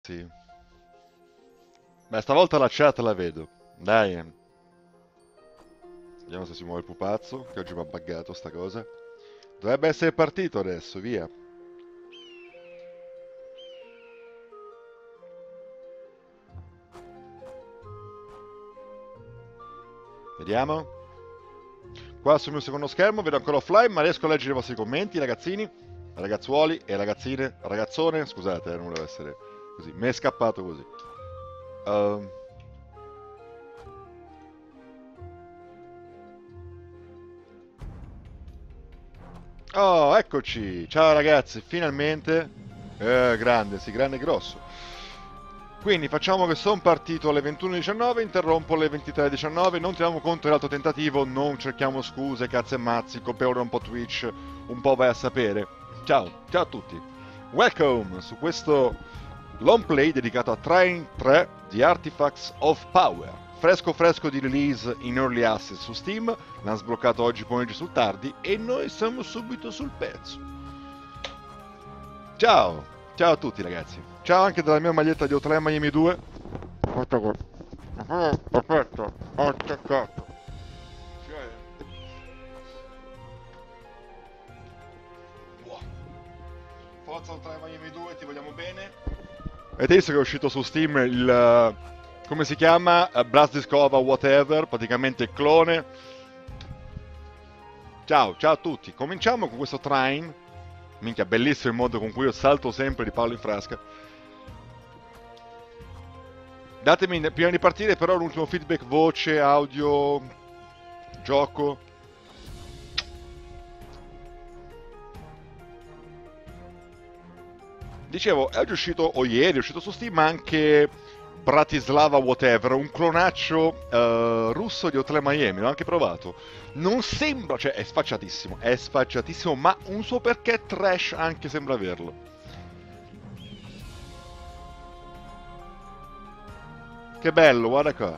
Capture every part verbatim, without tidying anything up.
Sì. Beh, stavolta la chat la vedo. Dai. eh. Vediamo se si muove il pupazzo, che oggi mi ha buggato sta cosa. Dovrebbe essere partito adesso, via. Vediamo. Qua sul mio secondo schermo vedo ancora offline, ma riesco a leggere i vostri commenti, ragazzini, ragazzuoli e ragazzine, ragazzone. Scusate, eh, non volevo essere così. Mi è scappato così. Ehm, Oh, eccoci! Ciao ragazzi, finalmente. Eh, grande, sì, grande e grosso. Quindi facciamo che sono partito alle ventuno e diciannove, interrompo alle ventitré e diciannove, non teniamo conto dell'altro tentativo, non cerchiamo scuse, cazzo e mazzi, colpa ora un po' Twitch, un po' vai a sapere. Ciao, ciao a tutti. Welcome su questo long play dedicato a Train tre The Artifacts of Power. Fresco fresco di release in early access su Steam, l'hanno sbloccato oggi pomeriggio sul tardi e noi siamo subito sul pezzo. Ciao, ciao a tutti ragazzi. Ciao anche dalla mia maglietta di Hotline Miami due. Guarda qua. Ah, perfetto, ho attaccato. Cioè, buah. Forza Hotline Miami due, ti vogliamo bene. Avete visto che è uscito su Steam il... eh, come si chiama? Uh, Blast Discover Whatever, praticamente il clone. Ciao, ciao a tutti. Cominciamo con questo train. Minchia, bellissimo il modo con cui io salto sempre di palo in frasca. Datemi, prima di partire però l'ultimo feedback, voce, audio, gioco. Dicevo, è oggi uscito, o ieri, è uscito su Steam anche Bratislava Whatever, un clonaccio eh, russo di Hotel Miami, l'ho anche provato. Non sembra, cioè è sfacciatissimo, è sfacciatissimo, ma un suo perché trash anche sembra averlo. Che bello, guarda qua.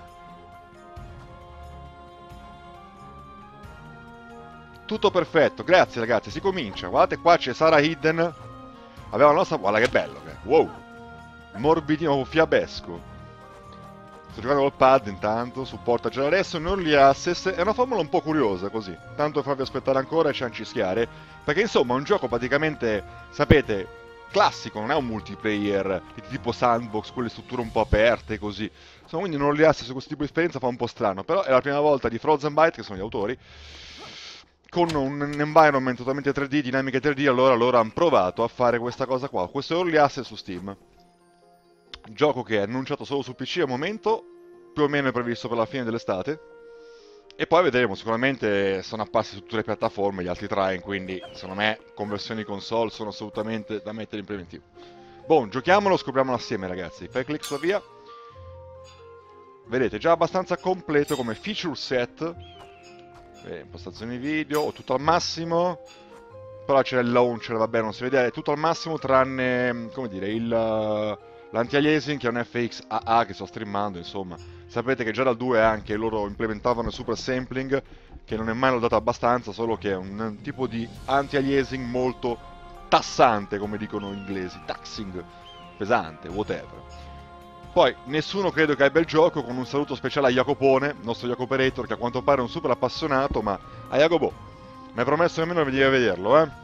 Tutto perfetto, grazie ragazzi, si comincia. Guardate qua c'è Sarah Hidden. Aveva la nostra... Guarda che bello, che... Wow. Morbidino, fiabesco. Sto giocando col pad intanto, supporta già adesso, non li access, è una formula un po' curiosa così, tanto per farvi aspettare ancora e ciancischiare, perché insomma è un gioco praticamente, sapete, classico, non è un multiplayer di tipo sandbox, quelle strutture un po' aperte così, insomma quindi non li access su questo tipo di esperienza fa un po' strano, però è la prima volta di Frozen Byte, che sono gli autori, con un environment totalmente tre D, dinamiche tre D, allora loro hanno provato a fare questa cosa qua, questo è Early Access su Steam. Gioco che è annunciato solo su P C al momento, più o meno è previsto per la fine dell'estate. E poi vedremo, sicuramente sono apparsi su tutte le piattaforme gli altri train, quindi secondo me conversioni console sono assolutamente da mettere in preventivo. Boh, giochiamolo, scopriamolo assieme ragazzi. Fai clic su avvia. Vedete, già abbastanza completo come feature set. Eh, impostazioni video, ho tutto al massimo. Però c'è il launcher, vabbè, non si vede, è tutto al massimo tranne, come dire, il, l'anti-aliasing che è un F X A A che sto streamando, insomma. Sapete che già dal due anche loro implementavano il super sampling, che non è mai lodato abbastanza, solo che è un, un tipo di anti-aliasing molto tassante, come dicono gli inglesi, taxing, pesante, whatever. Poi, nessuno credo che abbia il gioco, con un saluto speciale a Jacopone, il nostro Jacoperator, che a quanto pare è un super appassionato, ma a Jacopo, mi hai promesso nemmeno di vederlo, eh?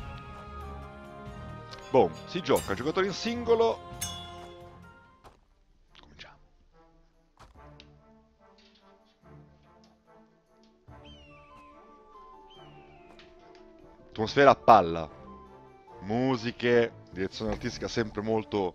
Boom, si gioca, giocatore in singolo. Cominciamo. Atmosfera a palla. Musiche, direzione artistica sempre molto...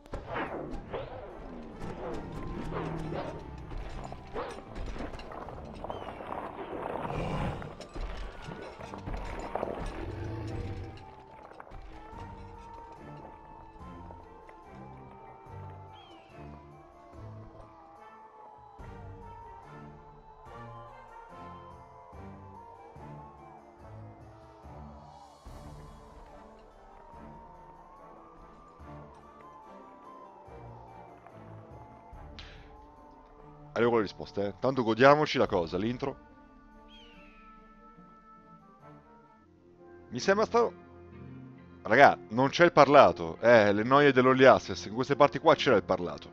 Arrivo con le risposte, eh. Tanto godiamoci la cosa, l'intro. Mi sembra stato... Raga, non c'è il parlato. Eh, le noie dell'Early Access. In queste parti qua c'era il parlato.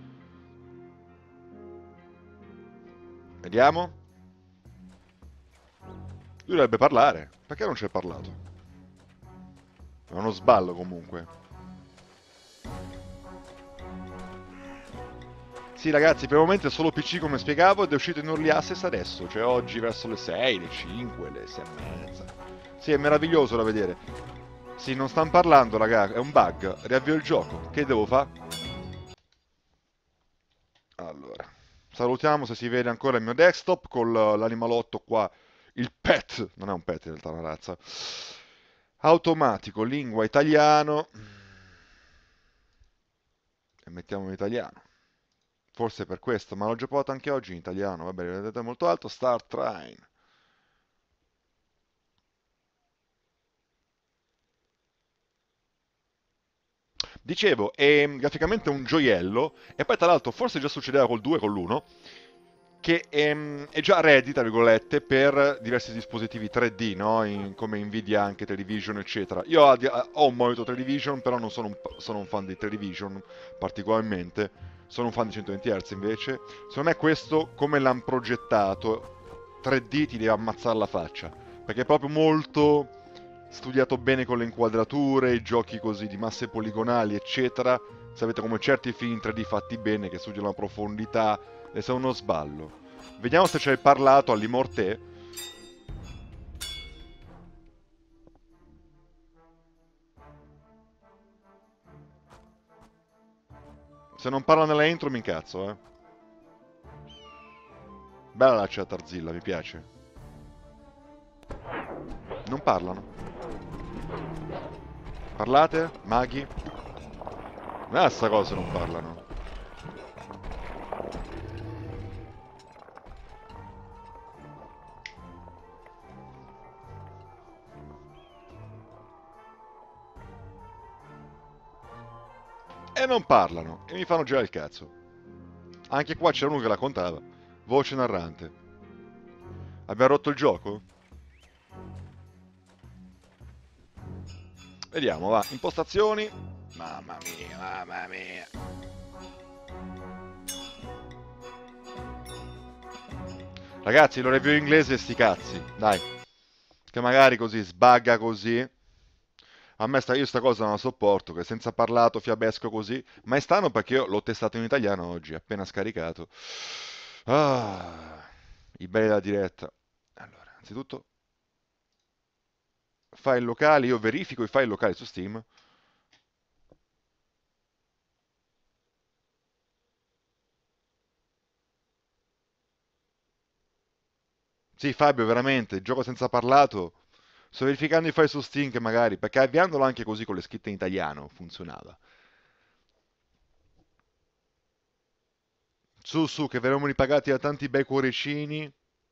Vediamo. Lui dovrebbe parlare. Perché non c'è il parlato? È uno sballo comunque. Sì ragazzi, per il momento è solo P C come spiegavo ed è uscito in Early Access adesso. Cioè oggi verso le sei, le cinque, le sei e mezza. Sì, è meraviglioso da vedere. Sì, non stanno parlando, raga, è un bug. Riavvio il gioco. Che devo fare? Allora, salutiamo se si vede ancora il mio desktop con l'animalotto qua. Il pet, non è un pet in realtà, è una razza. Automatico, lingua italiano. E mettiamo in italiano. Forse per questo, ma l'ho già provato anche oggi in italiano. Vabbè, vedete molto alto. Start train. Dicevo, è graficamente un gioiello, e poi tra l'altro forse già succedeva col due, con l'uno, che è, è già ready, tra virgolette, per diversi dispositivi tre D, no? In- come Nvidia, anche Television, eccetera. Io ho, ho un monitor Television, però non sono un, sono un fan di Television particolarmente, sono un fan di centoventi hertz invece. Secondo me questo, come l'hanno progettato, tre D ti deve ammazzare la faccia, perché è proprio molto studiato bene con le inquadrature, i giochi così di masse poligonali, eccetera. Sapete come certi film tre D fatti bene che studiano la profondità e se è uno sballo. Vediamo se c'è il parlato all'Immorte. Se non parla nella intro mi incazzo, eh. Bella la chat Arzilla, mi piace. Non parlano. Parlate? Maghi? Non è sta cosa, non parlano. E non parlano. E mi fanno girare il cazzo. Anche qua c'era uno che la contava. Voce narrante. Abbiamo rotto il gioco? Vediamo, va. Impostazioni. Mamma mia, mamma mia. Ragazzi, lo review inglese sti cazzi. Dai. Che magari così sbagga così. A me sta, io sta cosa non la sopporto, che senza parlato fiabesco così. Ma è strano perché io l'ho testato in italiano oggi, appena scaricato. Ah, i belli della diretta. Allora, innanzitutto, file locali, io verifico i file locali su Steam. Sì, Fabio, veramente, gioco senza parlato. Sto verificando i file su Steam che magari, perché avviandolo anche così con le scritte in italiano funzionava. Su, su, che verremo ripagati da tanti bei cuoricini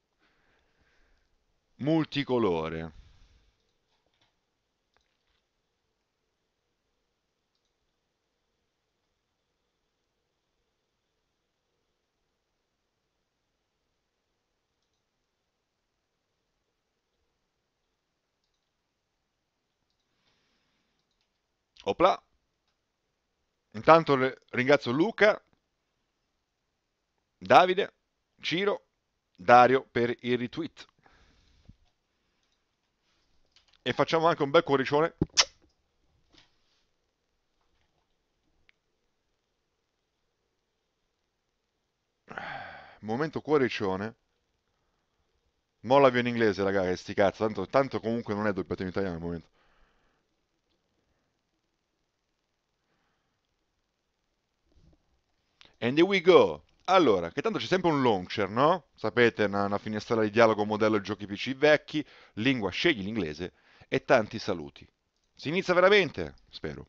multicolore. Opla. Intanto re- ringrazio Luca, Davide, Ciro, Dario per il retweet. E facciamo anche un bel cuoricione. Momento cuoricione. Molla via in inglese, ragazzi, sti cazzo. Tanto, tanto comunque non è doppiato in italiano al momento. And here we go. Allora, che tanto c'è sempre un launcher, no? Sapete, una, una finestrella di dialogo modello giochi P C vecchi, lingua scegli l'inglese e tanti saluti. Si inizia veramente? Spero.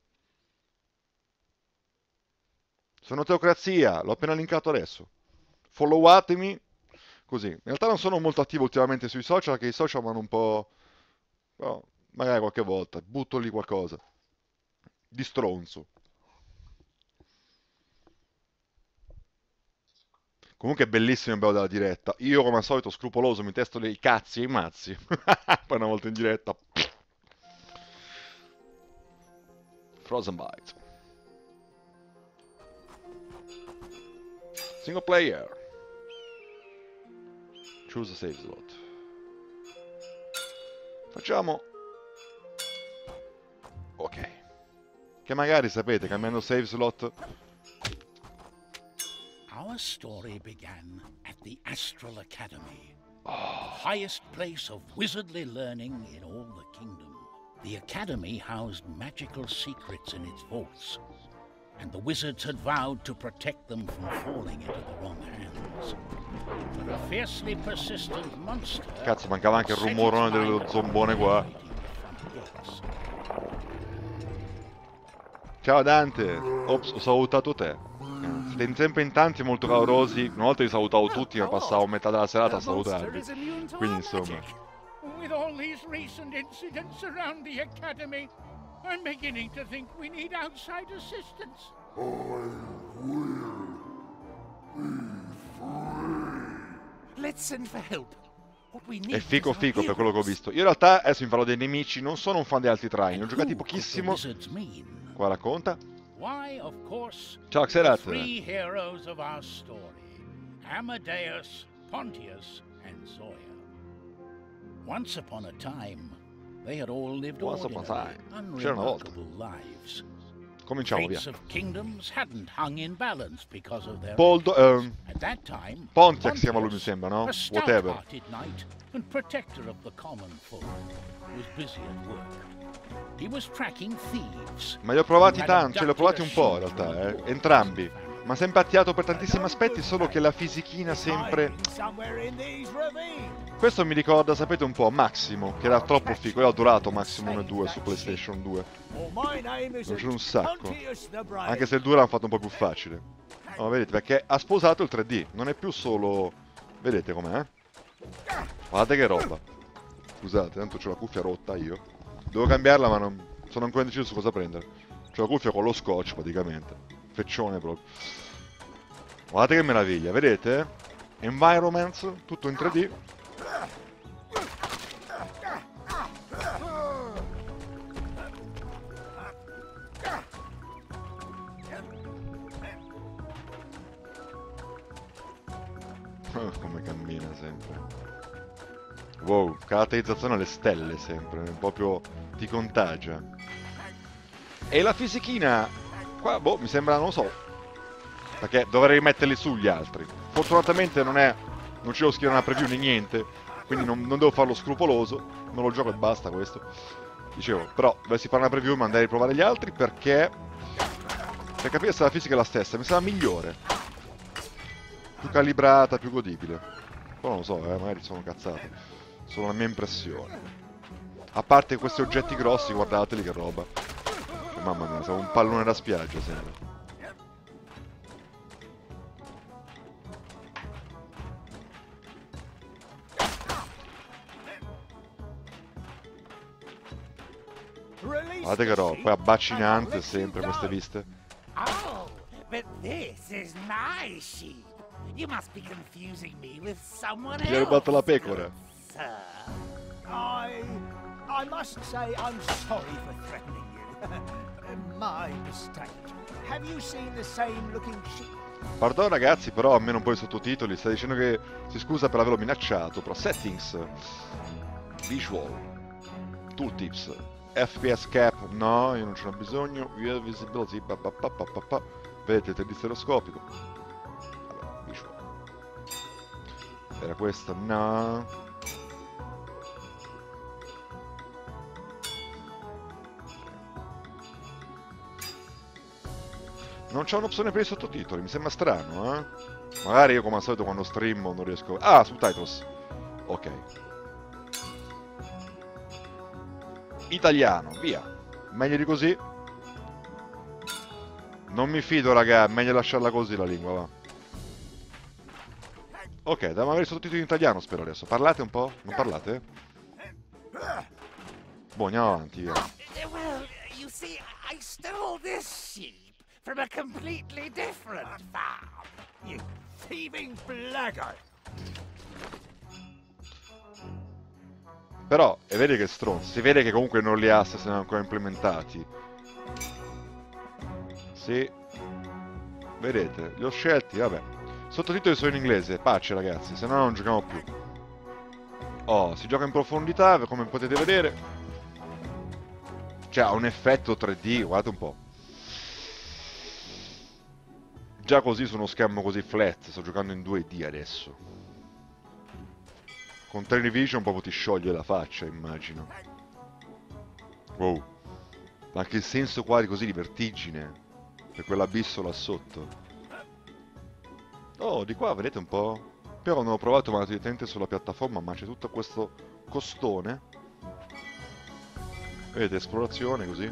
Sono Teocrazia, l'ho appena linkato adesso. Followatemi, così. In realtà non sono molto attivo ultimamente sui social, che i social vanno un po'. Però magari qualche volta butto lì qualcosa di stronzo. Comunque è bellissimo il bello della diretta. Io come al solito scrupoloso mi testo dei cazzi e i mazzi. Poi una volta in diretta. Frozen Byte. Single player. Choose a save slot. Facciamo... Ok. Che magari, sapete, cambiando save slot... Our story began at the Astral Academy, the highest place of wizardly learning in all the kingdom. The Academy housed magical secrets in its vaults, and the wizards had vowed to protect them from falling into the wrong hands. But a fiercely persistent monster... Cazzo, mancava anche il rumorone dello zombone qua. Ciao Dante! Ops, ho salutato te. Siete in sempre in tanti molto calorosi. Una volta vi salutavo tutti, ma passavo metà della serata a salutarvi. Quindi insomma... With all these recent incidents around the Academy, I'm beginning to think we need outside assistance. Let's send for help. What we need È fico is our fico per quello che ho heroes. visto. Io in realtà adesso mi farò dei nemici, non sono un fan di altri train, ho giocati Who could the pochissimo. wizards mean? Qua racconta. Why, of course, Ciao the Xerath. three heroes of our story, Amadeus, Pontius, and Zoya. Once upon a time, they had all lived Once upon a ordinary, time. C'era una volta. unremarkable lives. Cominciamo, via. Fates of kingdoms hadn't hung in balance because of their Poldo, ehm, At that time, Pontiac si chiama lui, mi Pontius, sembra, no? a Whatever. stout-hearted knight and protector of the common folk, was busy at work. He was tracking thieves. Ma li ho provati tanto, cioè li ho provati un po' in realtà, eh. Entrambi. Ma sempre attiato per tantissimi aspetti, solo che la fisichina sempre... Questo mi ricorda, sapete un po', Maximo, che era troppo figo. Io ho adorato Maximo uno e due su PlayStation due. Mi piace un sacco. Anche se il due l'hanno fatto un po' più facile. No, vedete, perché ha sposato il tre D. Non è più solo... Vedete com'è, eh? Guardate che roba. Scusate, tanto c'ho la cuffia rotta io. Devo cambiarla, ma non... sono ancora indeciso su cosa prendere. C'ho la cuffia con lo scotch, praticamente. Feccione proprio. Guardate che meraviglia, vedete? Environments, tutto in tre D. Come cammina sempre. Wow, caratterizzazione alle stelle sempre, proprio ti contagia. E la fisichina, qua, boh, mi sembra, non lo so, perché dovrei metterli su gli altri. Fortunatamente non è, non ci devo scrivere una preview né niente, quindi non, non devo farlo scrupoloso, me lo gioco e basta questo. Dicevo, però, dovessi fare una preview mi andrei a riprovare gli altri perché, per capire se la fisica è la stessa, mi sembra migliore. Più calibrata, più godibile. Poi non lo so, eh, magari sono cazzate. Solo la mia impressione. A parte questi oggetti grossi, guardateli che roba. Mamma mia, siamo un pallone da spiaggia, sembra. Guardate che roba, poi abbacinante sempre queste viste. Oh, but this is my sheep. You must be confusing me with someone else. Gli hai rubato la pecora. Sir. I... I must say I'm sorry for threatening you. My mistake. Have you seen the same looking sheep? Pardon ragazzi, però almeno un po' i sottotitoli. Sta dicendo che si scusa per averlo minacciato. Però settings, visual, tooltips, F P S cap, no, io non ce n'ho bisogno. View visibility, pa, pa, pa, pa, pa, pa. Vedete, tre D stereoscopico. Allora, visual. Era questa, no. Non c'è un'opzione per i sottotitoli, mi sembra strano, eh? Magari io come al solito quando streamo non riesco... Ah, subtitles. Ok. Italiano, via. Meglio di così. Non mi fido, raga, meglio lasciarla così la lingua, va. Ok, dobbiamo avere i sottotitoli in italiano, spero adesso. Parlate un po'? Non parlate? Boh, andiamo avanti, via. Well, you see, I stole this sheep from a completely different farm. You thieving blackguard. Però, e vedi che stronzo, si vede che comunque non li ha se sono ancora implementati. Sì. Vedete, li ho scelti, vabbè. Sottotitoli sono in inglese, pace ragazzi, se no non giochiamo più. Oh, si gioca in profondità, come potete vedere. Cioè, ha un effetto tre D, guardate un po'. Già così su uno schermo così flat, sto giocando in due D adesso. Con Television proprio ti scioglie la faccia, immagino. Wow. Anche il senso quasi così di vertigine. Per quell'abisso là sotto. Oh, di qua vedete un po'? Però non ho provato mai direttamente sulla piattaforma, ma c'è tutto questo costone. Vedete, esplorazione così.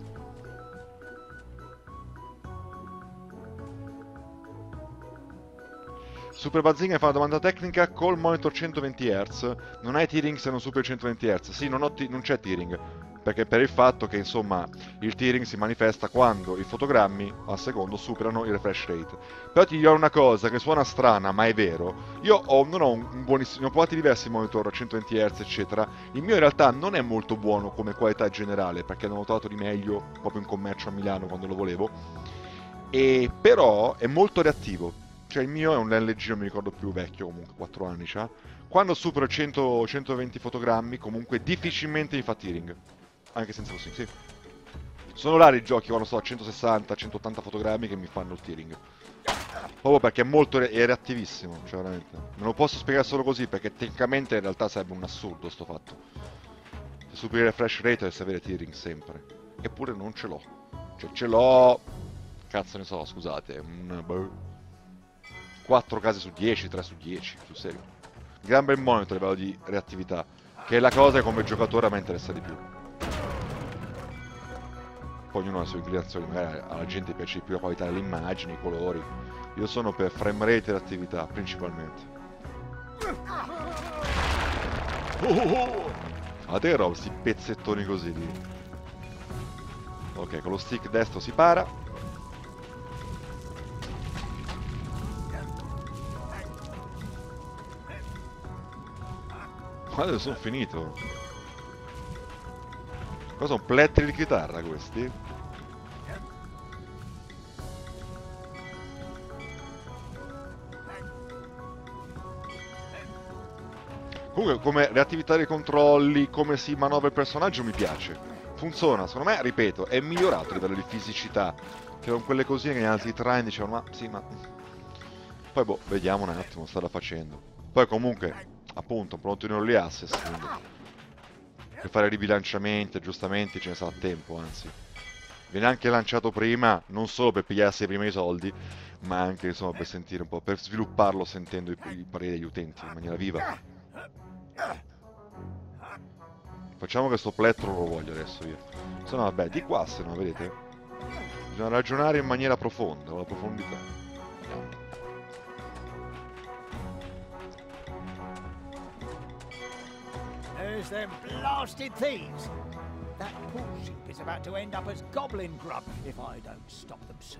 Super Bazzinga fa una domanda tecnica col monitor centoventi hertz. Non hai tearing se non superi centoventi hertz? Sì, non, ho non c'è tearing. Perché per il fatto che insomma il tearing si manifesta quando i fotogrammi al secondo superano il refresh rate. Però ti dirò una cosa che suona strana ma è vero, io ho, non ho un buonissimo, ne ho provati diversi monitor a centoventi hertz eccetera, il mio in realtà non è molto buono come qualità generale perché non ho trovato di meglio proprio in commercio a Milano quando lo volevo, e però è molto reattivo, cioè il mio è un L G, non mi ricordo più, vecchio comunque, quattro anni c'ha, quando supero cento centoventi fotogrammi comunque difficilmente mi fa tearing. Anche senza così, sì. Sono rari i giochi quando sto a centosessanta centottanta fotogrammi che mi fanno il tearing. Proprio perché è molto re è reattivissimo, cioè veramente. Non lo posso spiegare solo così perché tecnicamente in realtà sarebbe un assurdo sto fatto. Se superi il refresh rate dovresti avere tearing sempre. Eppure non ce l'ho. Cioè ce l'ho... Cazzo ne so, scusate. Un... quattro case su dieci, tre su dieci, sul serio. Gran bel monitor a livello di reattività. Che è la cosa che come giocatore a me interessa di più. Poi ognuno ha le sue inclinazioni, magari alla gente piace di più la qualità delle immagini, i colori. Io sono per frame rate e attività, principalmente. Oh oh oh! Guardate che roba, questi pezzettoni così lì. Ok, con lo stick destro si para. Guarda, sono finito. Cosa sono plettri di chitarra questi? Comunque come reattività dei controlli, come si manovra il personaggio mi piace. Funziona, secondo me, ripeto, è migliorato a livello di fisicità. Che con quelle cosine che gli altri train dicevano, ma sì, ma... Poi boh, vediamo un attimo, starà facendo. Poi comunque, appunto, pronto in early access, quindi... Per fare ribilanciamenti, aggiustamenti ce ne sarà tempo, anzi. Viene anche lanciato prima, non solo per pigliarsi prima i soldi, ma anche insomma per sentire un po', per svilupparlo sentendo i, i pareri degli utenti in maniera viva. Facciamo che sto plettro lo voglio adesso io. Se no vabbè, di qua se no, vedete? Bisogna ragionare in maniera profonda, con la profondità. There's them blasted thieves! That poor sheep is about to end up as goblin grub if I don't stop them soon.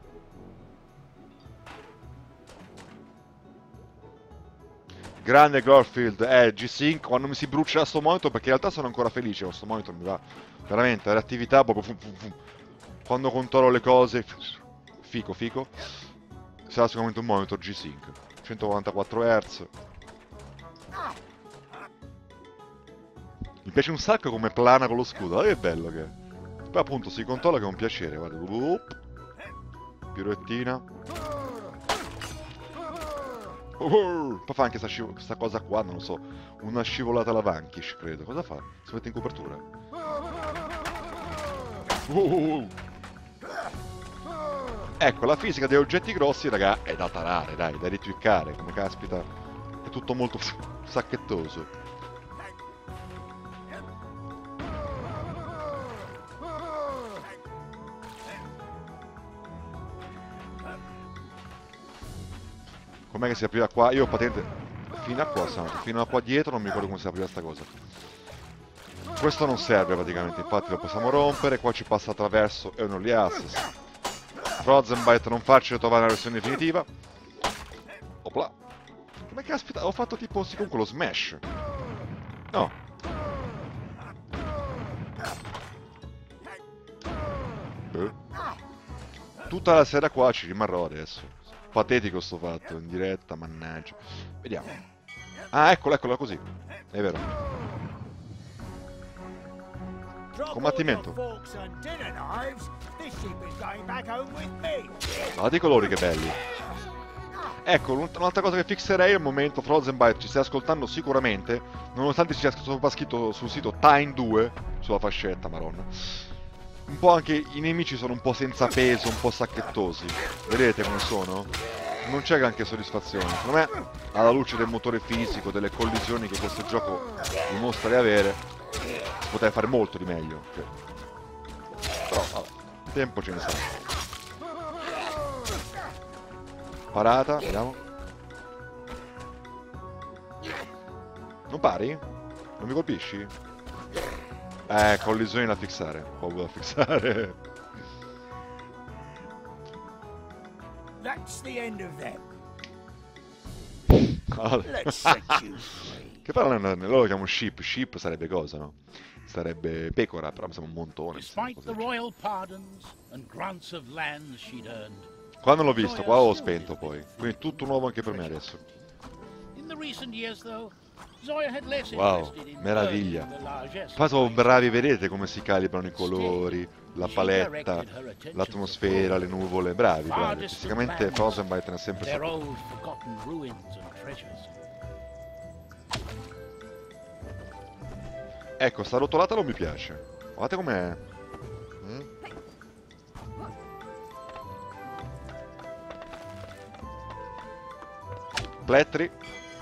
Grande Gorfield, eh, G-Sync quando mi si brucia sto monitor, perché in realtà sono ancora felice con sto monitor, mi va veramente, reattività proprio fum, fum, fum. Quando controllo le cose, fico fico, sarà sicuramente un monitor G-Sync, centoquarantaquattro hertz. Mi piace un sacco come plana con lo scudo, guarda che bello che è. Poi appunto si controlla che è un piacere, guarda, uh, pirouettina. Uh, poi fa anche questa cosa qua, non lo so, una scivolata alla Vanquish, credo. Cosa fa? Si mette in copertura. Uh, ecco, la fisica degli oggetti grossi, raga, è da tarare, dai, da ritwiccare, come caspita. È tutto molto sacchettoso. Com'è che si apriva qua? Io ho patente fino a qua, fino a qua dietro non mi ricordo come si apriva sta cosa. Questo non serve praticamente, infatti lo possiamo rompere, qua ci passa attraverso e un early access. Frozenbyte non facile trovare una versione definitiva. Opla. Come caspita, ho fatto tipo sì comunque lo smash. No. Eh. Tutta la sera qua ci rimarrò adesso. Patetico sto fatto, in diretta, mannaggia. Vediamo. Ah, eccolo, eccolo, così. È vero. Combattimento. Guardate i colori che belli. Ecco, un'altra cosa che fixerei al momento, Frozenbyte ci stai ascoltando sicuramente, nonostante ci sia scritto sul sito Time due, sulla fascetta, maronna. Un po' anche i nemici sono un po' senza peso, un po' sacchettosi. Vedete come sono? Non c'è granché soddisfazione. Secondo me, alla luce del motore fisico, delle collisioni che questo gioco dimostra di avere, si poteva fare molto di meglio. Però, vabbè, tempo ce ne sarà. Parata, vediamo. Non pari? Non mi colpisci? Eh, collisioni da fissare. Poco da fissare. That's the end of them. Let's set you free. Che però loro lo chiamano sheep. Sheep sarebbe cosa, no? Sarebbe pecora, però mi sembra un montone. Despite the royal pardons and grants of land she'd earned. Qua non l'ho visto, qua l'ho spento poi. Quindi tutto nuovo anche per me adesso. Wow, meraviglia. Qua sono bravi, vedete come si calibrano i colori, la paletta, l'atmosfera, le nuvole. Bravi, bravi. Fisicamente Frozenbyte ne ha sempre saputo. Ecco, sta rotolata non mi piace. Guardate com'è. Mm? Plettri.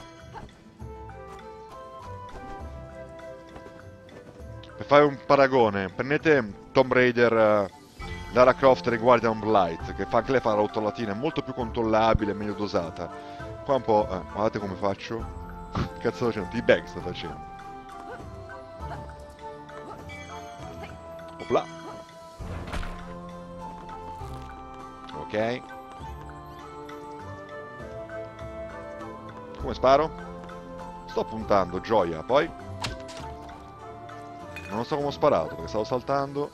Per fare un paragone, prendete Tomb Raider, uh, Lara Croft e Guardian of Light, che fa anche lei fa la rotolatina, è molto più controllabile, meglio dosata. Qua un po', eh, guardate come faccio. Che cazzo sto facendo? T-bag sto facendo. Opla. Ok. Come sparo? Sto puntando, gioia, poi non so come ho sparato perché stavo saltando.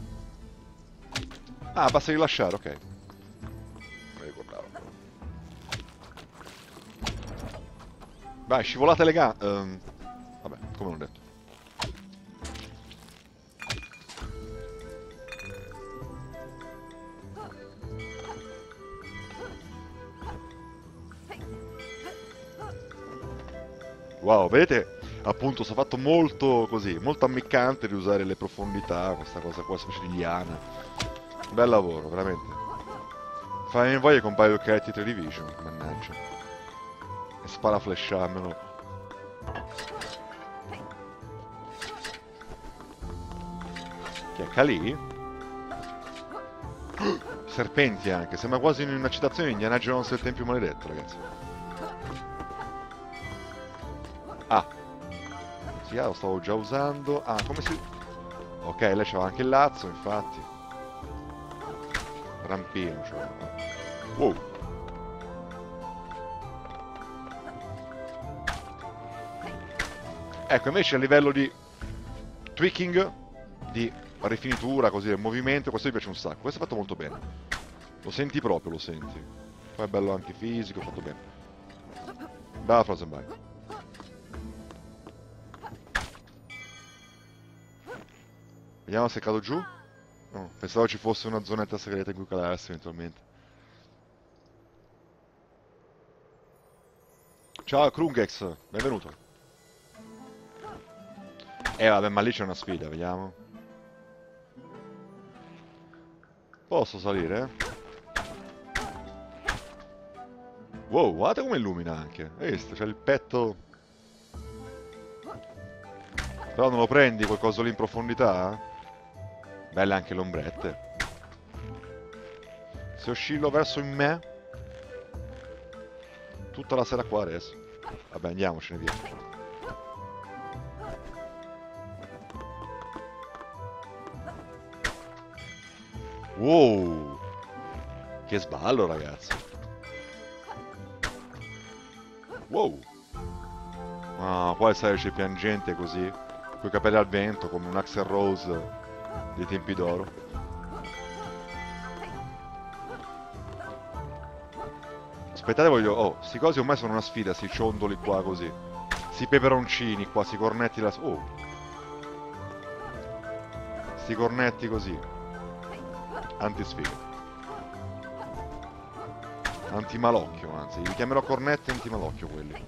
Ah, basta rilasciare, ok. Non ricordavo. Vai, scivolata elegante. Um, vabbè, come l'ho detto. Wow, vedete? Appunto, si è fatto molto così, molto ammiccante di usare le profondità, questa cosa qua, specie di liana. Bel lavoro, veramente. Fai in voglia che compaio il Creative tre Division, mannaggia. E spara a flasharmelo. Che è Kali? Serpenti anche, sembra quasi una citazione di Indiana Jones del Tempio Maledetto, ragazzi. Ah, sì, lo stavo già usando. Ah, come si... Ok, lei c'aveva anche il lazzo, infatti. Rampino, cioè. Wow. Ecco, invece a livello di tweaking, di rifinitura, così, del movimento, questo mi piace un sacco. Questo è fatto molto bene. Lo senti proprio, lo senti. Poi è bello anche fisico, fatto bene. Brava Frozenbyte. Vediamo se cado giù. No, pensavo ci fosse una zonetta segreta in cui calarsi eventualmente. Ciao Krungex, benvenuto. Eh vabbè, ma lì c'è una sfida, vediamo. Posso salire? Wow, guardate come illumina anche. Hai visto? C'è il petto. Però non lo prendi quel coso lì in profondità? Belle anche le ombrette. Se oscillo verso in me tutta la sera qua adesso. Vabbè, andiamocene via. Wow, che sballo, ragazzi. Wow. Ah, qua sai c'è piangente così, coi capelli al vento come un Axl Rose dei tempi d'oro. Aspettate, voglio... Oh, sti cosi ormai sono una sfida, sti ciondoli qua così. Sti peperoncini qua, sti cornetti là... Oh! Sti cornetti così. Antisfiga. Antimalocchio, anzi. Li chiamerò cornetti antimalocchio quelli.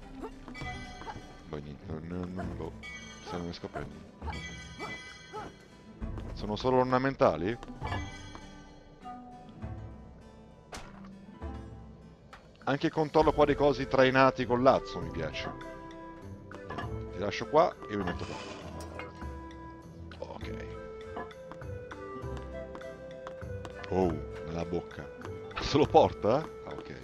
Poi niente, non, non, boh. Se non riesco a prendere. Sono solo ornamentali? Anche il controllo qua dei cosi trainati con lazzo mi piace. Ti lascio qua e mi metto qua. Ok. Oh, nella bocca. Se lo porta? Ah, ok.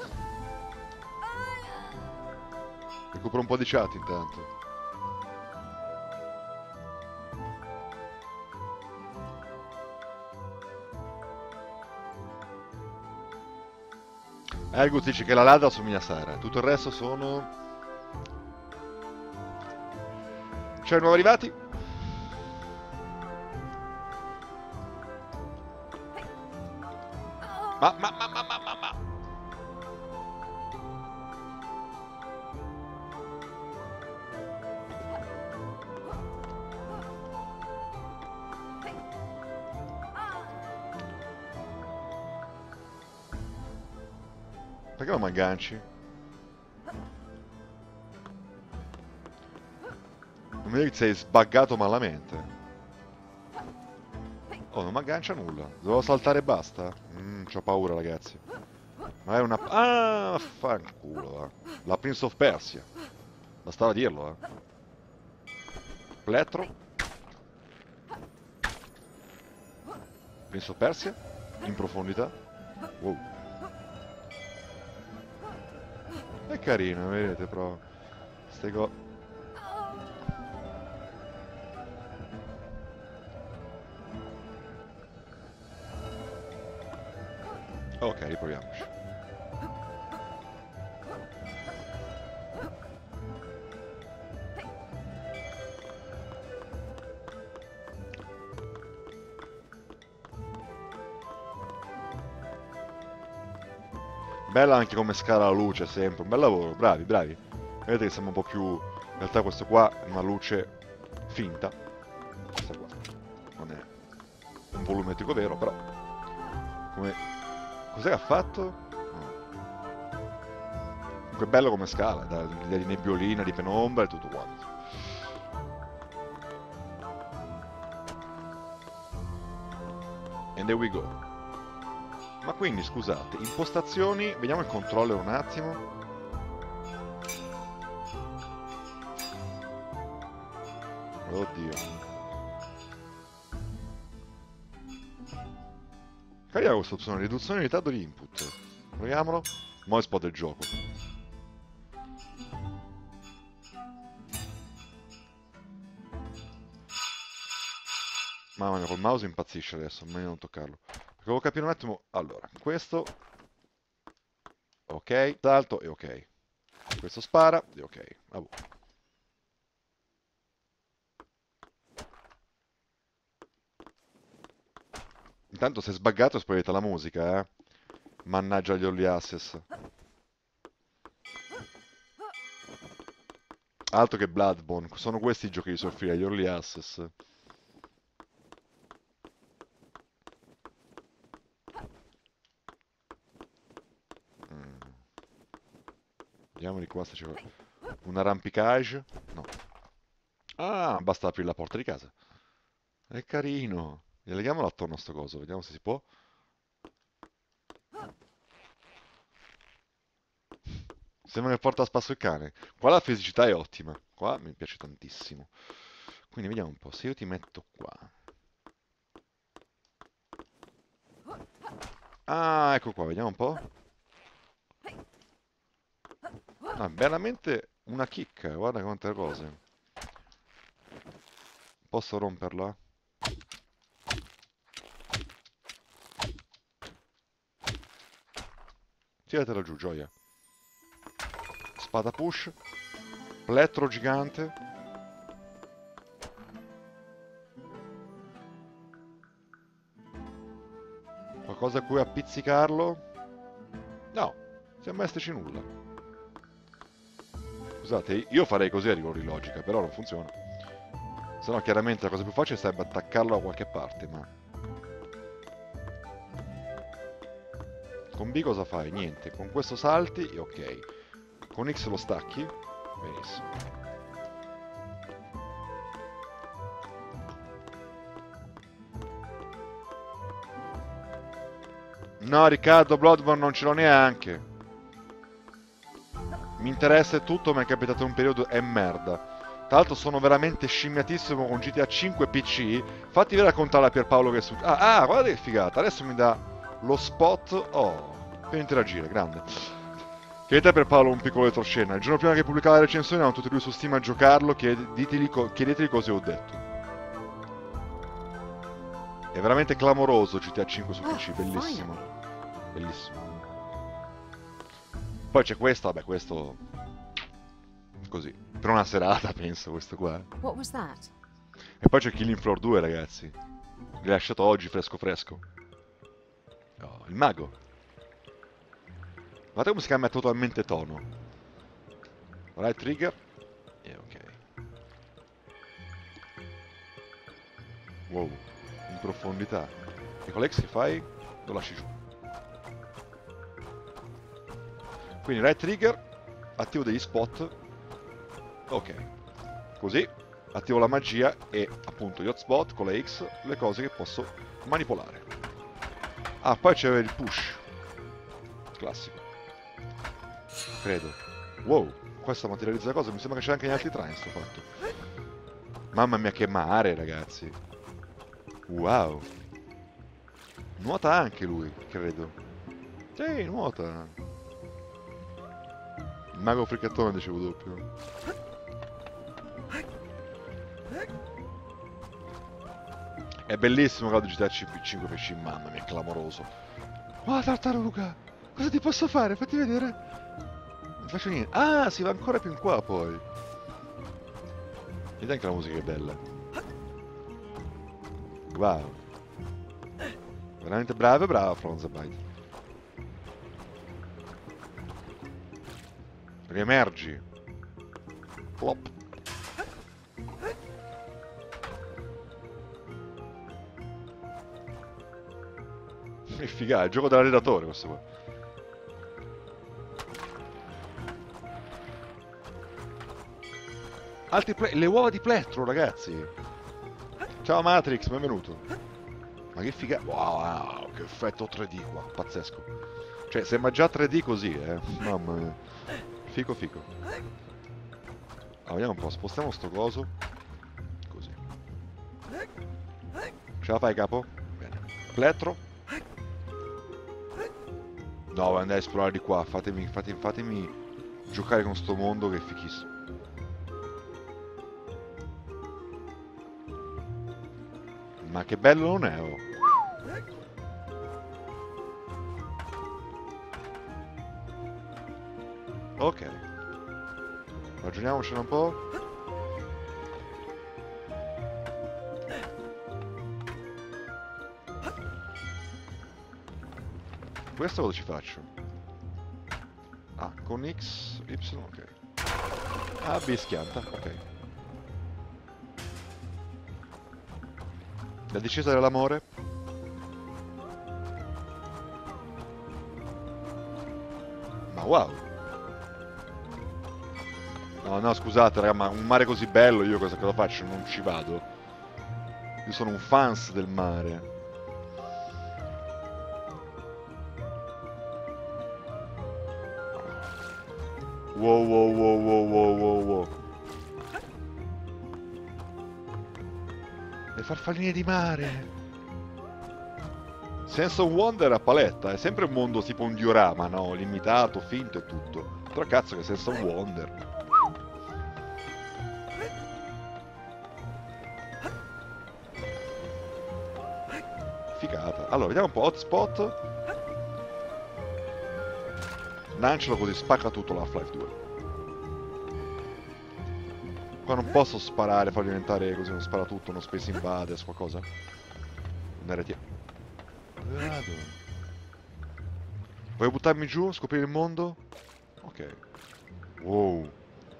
Recupero un po' di chat intanto. Ergus dice che la Lada assomiglia a Sara, tutto il resto sono... C'è nuovi arrivati? Ma, ma, ma, ma, ma, ma, ma. Perché non mi agganci? Non mi dici che sei sbaggato malamente. Oh, non mi aggancia nulla. Devo saltare e basta? Mmm, c'ho paura, ragazzi. Ma è una... Ah, fanculo, va. La Prince of Persia. Bastava dirlo, eh. Plettro. Prince of Persia. In profondità. Wow. È carino, vedete, però. Ste co... Ok, riproviamoci. Bella anche come scala la luce, sempre. Un bel lavoro, bravi, bravi. Vedete che sembra un po' più... In realtà questo qua è una luce finta. Questa qua non è un volumetrico vero, però... Come... Cos'è che ha fatto? No. Comunque è bello come scala, l'idea di nebbiolina, di penombra e tutto quanto. And there we go. Ma quindi, scusate, impostazioni, vediamo il controller un attimo. Oddio. Carina questa opzione, riduzione di ritardo di input. Proviamolo. Mo' spot del gioco. Mamma mia, col mouse impazzisce adesso, meglio non toccarlo. Perché devo capire un attimo... Allora, questo... Ok, salto e ok. Questo spara e ok. Vabbè. Intanto se è sbaggato spogliate la musica, eh. Mannaggia gli early access. Altro che Bloodborne, sono questi i giochi di soffrire, gli early access. Mm. Vediamo di qua se c'è un arrampicage. No. Ah, basta aprire la porta di casa. È carino. E leghiamolo attorno a sto coso, vediamo se si può. Sembra che porta a spasso il cane. Qua la fisicità è ottima. Qua mi piace tantissimo. Quindi vediamo un po'. Se io ti metto qua. Ah, ecco qua, vediamo un po'. Ah, veramente una chicca. Guarda quante cose. Posso romperla? Tiratela giù, gioia. Spada push. Plettro gigante. Qualcosa a cui appizzicarlo? No. Sembra esserci nulla. Scusate, io farei così a rigore di logica, però non funziona. Se no, chiaramente la cosa più facile sarebbe attaccarlo da qualche parte, ma... Con B cosa fai? Niente. Con questo salti, ok. Con X lo stacchi? Benissimo. No, Riccardo, Bloodborne non ce l'ho neanche. Mi interessa tutto, mi è capitato un periodo e merda. Tra l'altro sono veramente scimmiatissimo con G T A cinque P C. Fatti vedere raccontare a Pierpaolo che è su... Ah, ah, guarda che figata. Adesso mi dà lo spot. Oh, per interagire, grande. Chiedete a Pierpaolo un piccolo retroscena. Il giorno prima che pubblicava la recensione erano tutti lui su Steam a giocarlo. Chiedeteli, co chiedeteli cosa ho detto. È veramente clamoroso G T A cinque su P C, bellissimo. Bellissimo. Poi c'è questo, vabbè, questo... Così, per una serata penso, questo qua. What was that? E poi c'è Killing Floor due, ragazzi. Rilasciato oggi, fresco fresco. Oh, il mago. Guardate come si cambia totalmente tono. Right trigger. E yeah, ok. Wow, in profondità. E con l'ex che fai? Lo lasci giù. Quindi right trigger, attivo degli spot. Ok. Così attivo la magia e appunto gli hotspot con la X, le cose che posso manipolare. Ah, poi c'è il push. Classico. Credo. Wow, questa materializza la cosa, mi sembra che c'è anche negli altri train sto fatto. Mamma mia che mare, ragazzi. Wow. Nuota anche lui, credo. Sì, nuota. Il mago fricattone, dicevo doppio. È bellissimo quello di G T A cinque P C, mamma mia, è clamoroso. Oh, tartaruga! Cosa ti posso fare? Fatti vedere. Non faccio niente. Ah, si va ancora più in qua poi. Vedi anche la musica è bella. Wow. Veramente bravo e brava Fronzabite. Riemergi. Plop. Che figata, il gioco dell'allenatore questo qua. Altri ple le uova di plettro, ragazzi. Ciao Matrix, benvenuto. Ma che figata. Wow, wow, che effetto tre D qua, pazzesco. Cioè, sembra già tre D così, eh. Mamma mia. Fico fico. Ah, vediamo un po', spostiamo sto coso. Così. Ce la fai, capo? Bene. Plettro. No, voglio andare a esplorare di qua. Fatemi, fatemi, fatemi giocare con sto mondo che è fichissimo. Ma che bello non è, oh. Ok. Ragioniamocene un po'. Questo cosa ci faccio? Ah, con X, Y, ok. A, B schianta, ok. La discesa dell'amore. Ma wow. No, no, scusate raga, ma un mare così bello io cosa, cosa faccio? Non ci vado. Io sono un fans del mare. Wow, wow, wow, wow, wow, wow, wow. Le farfalline di mare. Sense of Wonder a paletta. È sempre un mondo tipo un diorama, no? Limitato, finto e tutto. Però cazzo che Sense of Wonder. Figata. Allora, vediamo un po'. Hotspot. Lancialo così, spacca tutto la Half-Life due. Qua non posso sparare, farlo diventare così, non spara tutto, uno Space Invaders, qualcosa. Un R T. Vado. Vuoi buttarmi giù? Scoprire il mondo? Ok. Wow.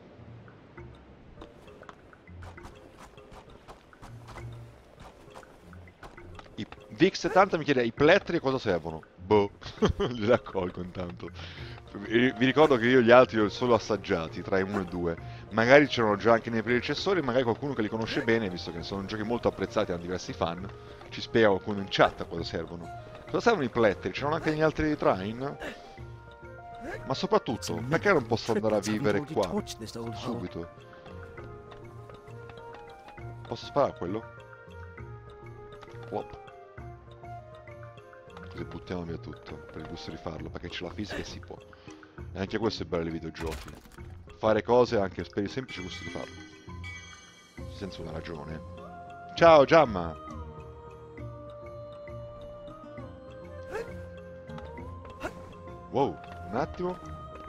I Vix settanta mi chiede, i plettri a cosa servono? Boh, li raccolgo intanto. Vi vi ricordo che io gli altri li ho solo assaggiati, tra i uno e due. Magari c'erano già anche nei predecessori, magari qualcuno che li conosce bene, visto che sono giochi molto apprezzati da diversi fan, ci spiega qualcuno in chat a cosa servono. Cosa servono i plettri? C'erano anche negli altri train? Ma soprattutto, perché non posso andare a vivere qua? Subito. Posso sparare a quello? Plop. Così buttiamo via tutto, per il gusto di farlo, perché c'è la fisica e si può. E anche questo è bello nei videogiochi. Fare cose anche per il semplice gusto di farlo. Senza una ragione. Ciao Giamma! Wow, un attimo.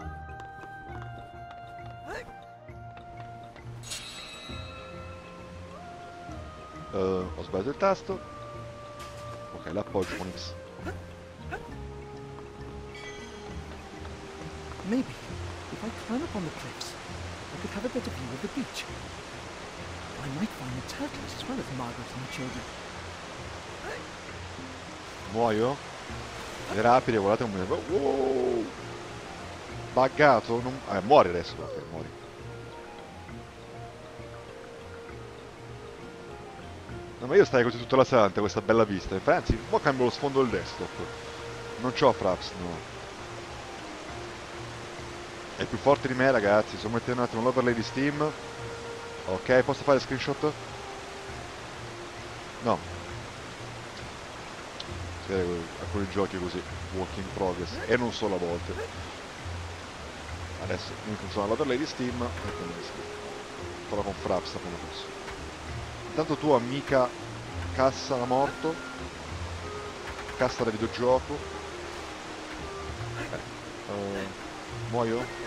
Uh, ho sbagliato il tasto. Ok, l'appoggio con X. Maybe, if I climb up on the cliffs, I could have a better view of the beach. I might find the turtles as well as Margaret and the children. Muoio? Le rapide, guardate un po'. Wow! Buggato? Non... Eh, muori adesso, ok, muori. No, ma io stai così tutta la serata, questa bella vista. Anzi, poi cambio lo sfondo del desktop. Non c'ho Fraps, no. È più forte di me, ragazzi. Sto mettendo un attimo l'overlay di Steam. Ok, posso fare screenshot? No. Si vede alcuni giochi così, work in progress, e non solo a volte. Adesso mi funziona l'overlay di Steam e quindi farò con Fraps appena posso. Intanto tu, amica Cassa da morto, Cassa da videogioco. Eh, uh, muoio?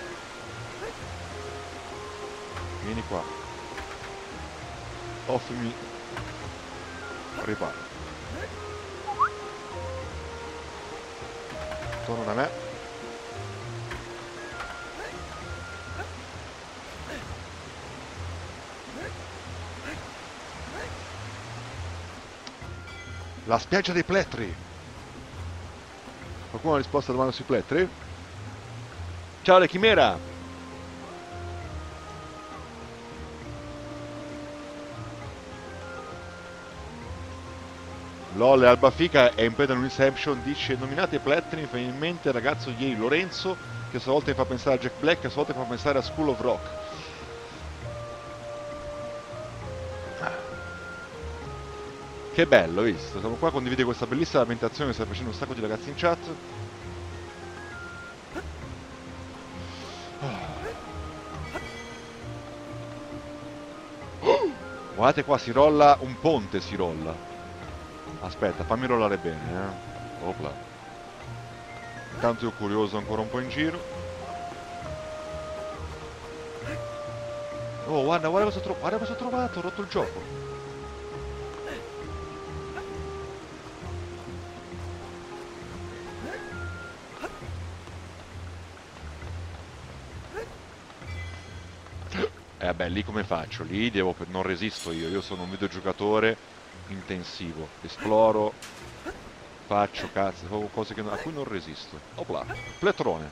Vieni qua. Offrimi riparo. Torna da me. La spiaggia dei plettri. Qualcuno ha risposto alla domanda sui plettri? Ciao le chimera. LOL, Alba Fica è in preda un Inception, dice nominate i plettri, mi fa in mente il ragazzo di ieri Lorenzo, che a sua volta mi fa pensare a Jack Black, a sua volta mi fa pensare a School of Rock. Che bello, visto? Siamo qua a condividere questa bellissima lamentazione che sta facendo un sacco di ragazzi in chat. Guardate qua, si rolla un ponte, si rolla. Aspetta, fammi rollare bene, eh. Opla. Intanto io curioso ancora un po' in giro. Oh, guarda, guarda cosa ho trovato, guarda cosa ho trovato, ho rotto il gioco. E eh, vabbè, lì come faccio? Lì devo... non resisto io, io sono un videogiocatore intensivo, esploro, faccio cazzo, faccio cose che, a cui non resisto. Opla, plettrone.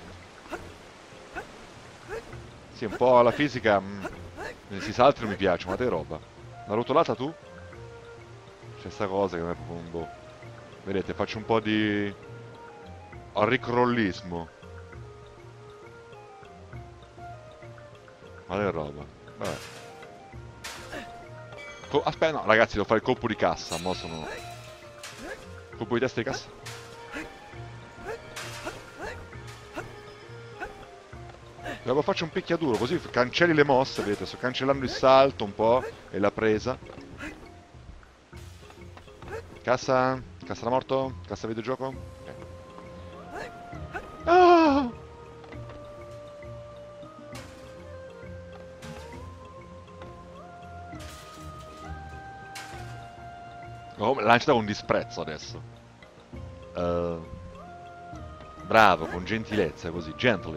Sì, un po' la fisica, mh, si salta non mi piace, ma te roba. La rotolata tu? C'è sta cosa che non è proprio un boh. Vedete, faccio un po' di ricrollismo. Ma che roba, vabbè. Aspetta, no, ragazzi, devo fare il colpo di cassa, mo sono... Colpo di testa di cassa. Devo faccio un picchiaduro, così cancelli le mosse, vedete, sto cancellando il salto un po' e la presa. Cassa, cassa da morto, cassa videogioco. Ok. Ah! Oh, lanciata con disprezzo adesso. Uh, Bravo, con gentilezza, così, gently.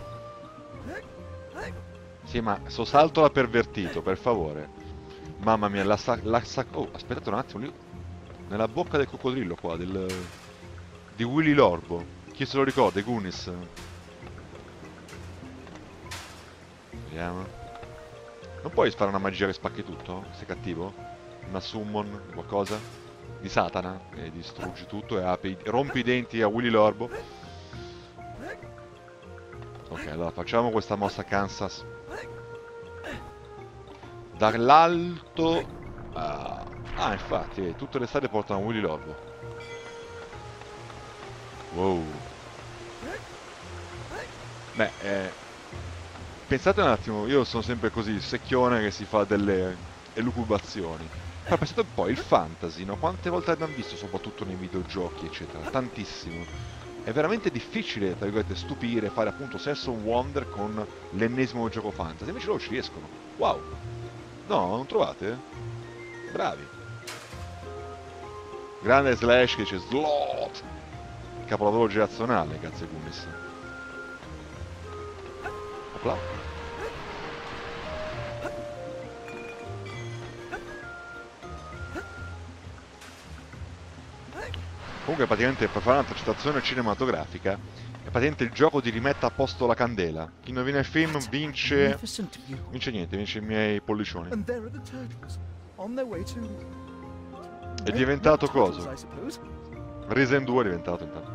Sì, ma sto salto l'ha pervertito, per favore. Mamma mia, la sa... La sa oh, aspettate un attimo, lì... Nella bocca del coccodrillo qua, del... Di Willy l'orbo. Chi se lo ricorda? I Goonies. Vediamo. Non puoi fare una magia che spacchi tutto? Sei cattivo? Una summon, qualcosa? Di Satana, e distruggi tutto e apri, rompi i denti a Willy l'orbo. Ok, allora facciamo questa mossa Kansas. Dall'alto... Ah, ah, infatti, tutte le strade portano a Willy l'orbo. Wow. Beh, eh, pensate un attimo, io sono sempre così, secchione che si fa delle elucubazioni. Ma pensate un po', il fantasy, no? Quante volte abbiamo visto, soprattutto nei videogiochi, eccetera? Tantissimo. È veramente difficile, tra virgolette, stupire, fare appunto Sex and Wonder con l'ennesimo gioco fantasy. Invece loro ci riescono. Wow. No, non trovate? Bravi. Grande Slash che dice Slot. Capolavoro generazionale, cazzo e Goonies. Opla. Comunque praticamente per fare una citazione cinematografica è praticamente il gioco di rimetta a posto la candela. Chi non viene al film vince... vince niente, vince i miei pollicioni. È diventato coso? Risen due è diventato intanto.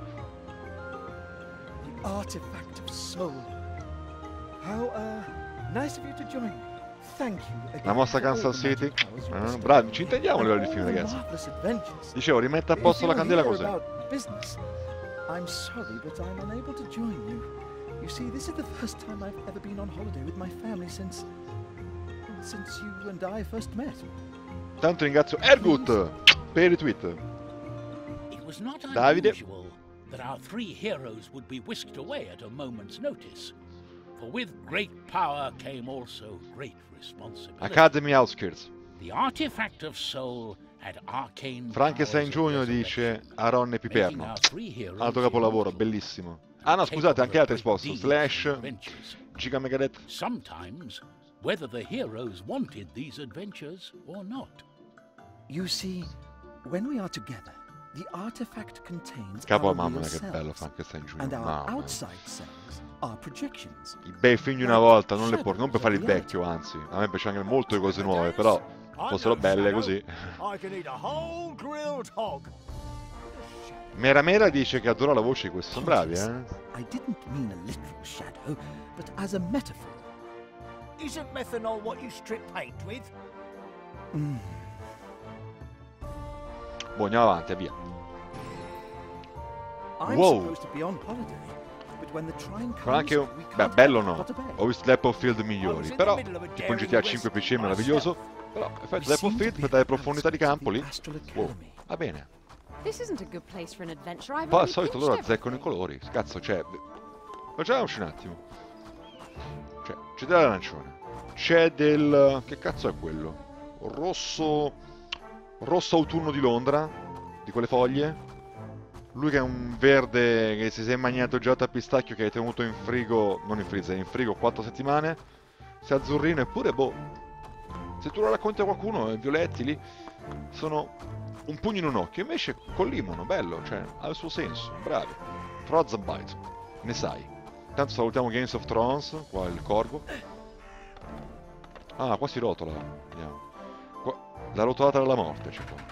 The artifact of soul. How uh, nice of you to join me. Thank you again. La mossa Kansas City. Eh, bravi, ci intendiamo a livello di film, ragazzi. Dicevo, rimette a posto la candela così. I'm sorry, but I'm unable to join you. You see, this is the first time I've ever been on holiday with my family since since you and I first met. Tanto ringrazio Ergut per i tweet. Davide. That our three heroes would be whisked away at a moment's notice. For with great power came also great responsibility. Academy Outskirts. The artifact of soul had arcane Frankenstein Junior dice Aaron e Piperno. Altro capolavoro, bellissimo. Ah no, scusate, anche altre risposte. Slash, Giga Megadeth. Sometimes, whether the heroes wanted these adventures or not. You see, when we are together, the artifact contains Capo our mamma real che bello selves, Frankenstein Junior. and our Mamma. outside selves are projections. I bei film di una volta, non le porco, non per fare il vecchio, anzi. A me piace anche molto le cose nuove, però fossero belle così. Mera Mera dice che adora la voce di questo, sono bravi, eh? I didn't mean a literal shadow, but as a metaphor. Isn't methanol what you strip paint with? Mm. Boh, andiamo avanti, via. I'm Wow. supposed to be on holiday, but when the train Però comes, anche un... we Beh, can't bello help no. but obey. Ho visto Leopard migliori, però tipo in G T A cinque P C è meraviglioso. Però effettivamente Leopard per dare profondità di campo lì. Wow, va bene. This isn't a good place for an adventure. I've Poi al already solito pitched loro azzeccano i everything. colori. Cazzo, c'è... Facciamoci un attimo. Cioè, c'è dell'arancione. C'è del... Che cazzo è quello? Rosso... Rosso autunno di Londra. Di quelle foglie. Lui che è un verde che si è mangiato già a pistacchio, che hai tenuto in frigo... Non in freezer, in frigo quattro settimane. Se azzurrino eppure, boh... Se tu lo racconti a qualcuno, i violetti lì... Sono... un pugno in un occhio, invece collimano, bello, cioè, ha il suo senso, bravi. Frostbite, ne sai. Intanto salutiamo Games of Thrones, qua il corvo. Ah, qua si rotola, vediamo. Qua, la rotolata della morte, c'è qua.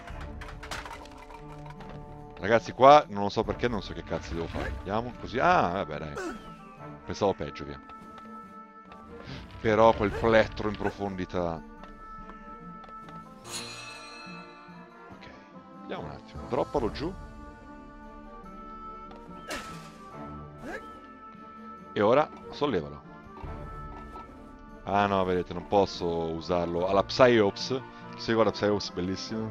Ragazzi, qua non lo so perché, non so che cazzo devo fare. Vediamo, così, ah, vabbè, dai. Pensavo peggio, via. Però quel plettro in profondità... Vediamo un attimo, droppalo giù. E ora sollevalo. Ah no, vedete, non posso usarlo. Alla Psyops. Si guarda Psyops, bellissimo.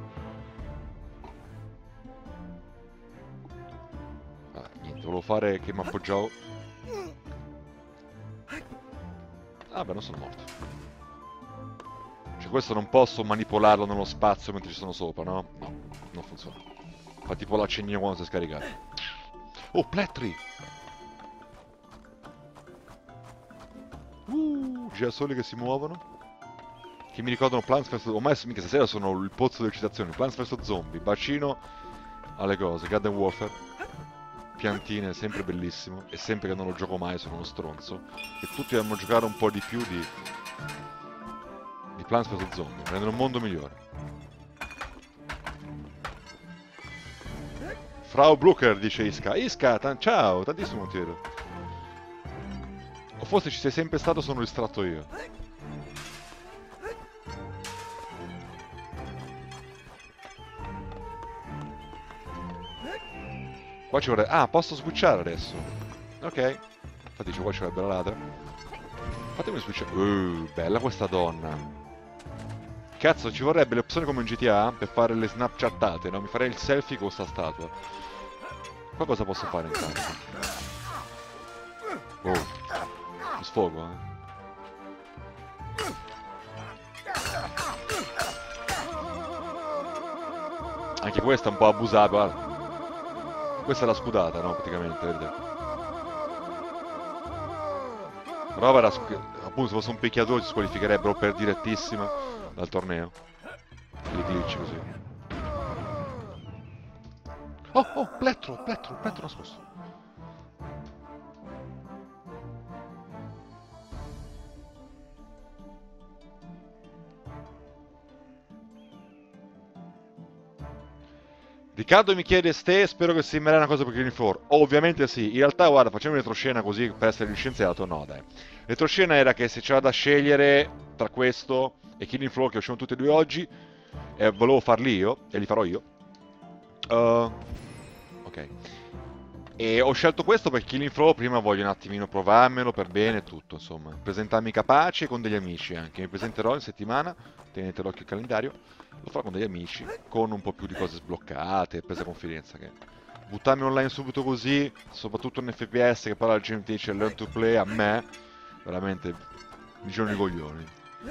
Ah, niente, volevo fare che mi appoggiavo. Ah beh, non sono morto. Cioè questo non posso manipolarlo nello spazio mentre ci sono sopra, no? No. Non funziona. Fa tipo l'accendino quando si è scaricato. Oh, Plettri! girasoli che si muovono. Che mi ricordano Plants versus... Ormai mica stasera sono il pozzo dell'eccitazione. Plants versus Zombie, bacino alle cose, Garden Warfare. Piantine, sempre bellissimo. E sempre che non lo gioco mai, sono uno stronzo. E tutti devono giocare un po' di più di... di Plants versus Zombie. Rendono un mondo migliore. Frau Blucher, dice Iska. Iska, tan ciao, tantissimo tiro. O forse ci sei sempre stato, sono distratto io. Qua ci vorrebbe... Ah, posso switchare adesso. Ok. Infatti qua ci vorrebbe la ladra. Fatemi switchare. Uh, bella questa donna. Cazzo, ci vorrebbe le opzioni come in G T A per fare le snapchattate, no? Mi farei il selfie con sta statua. Qua cosa posso fare intanto? Oh. Mi sfogo, eh. Anche questa è un po' abusata, guarda. Questa è la scudata, no? Praticamente, vedete? Prova era... Appunto, se fosse un picchiatore si squalificherebbero per direttissima dal torneo. I glitch così. Oh, oh, plettro, plettro, plettro nascosto. Riccardo mi chiede ste, spero che simulerà una cosa per Killing Floor. Ovviamente sì, in realtà guarda, facciamo retroscena così per essere il scienziato, no dai. Retroscena era che se c'era da scegliere tra questo e Killing Floor che usciamo tutti e due oggi, e volevo farli io, e li farò io. Uh, ok. E ho scelto questo perché Killing Floor prima voglio un attimino provarmelo per bene e tutto, insomma. Presentarmi capace con degli amici anche. Mi presenterò in settimana, tenete l'occhio al calendario. Lo farò con degli amici, con un po' più di cose sbloccate, presa confidenza. Che buttarmi online subito così, soprattutto in F P S che parla la gente dice learn to play, a me, veramente, mi girano i coglioni.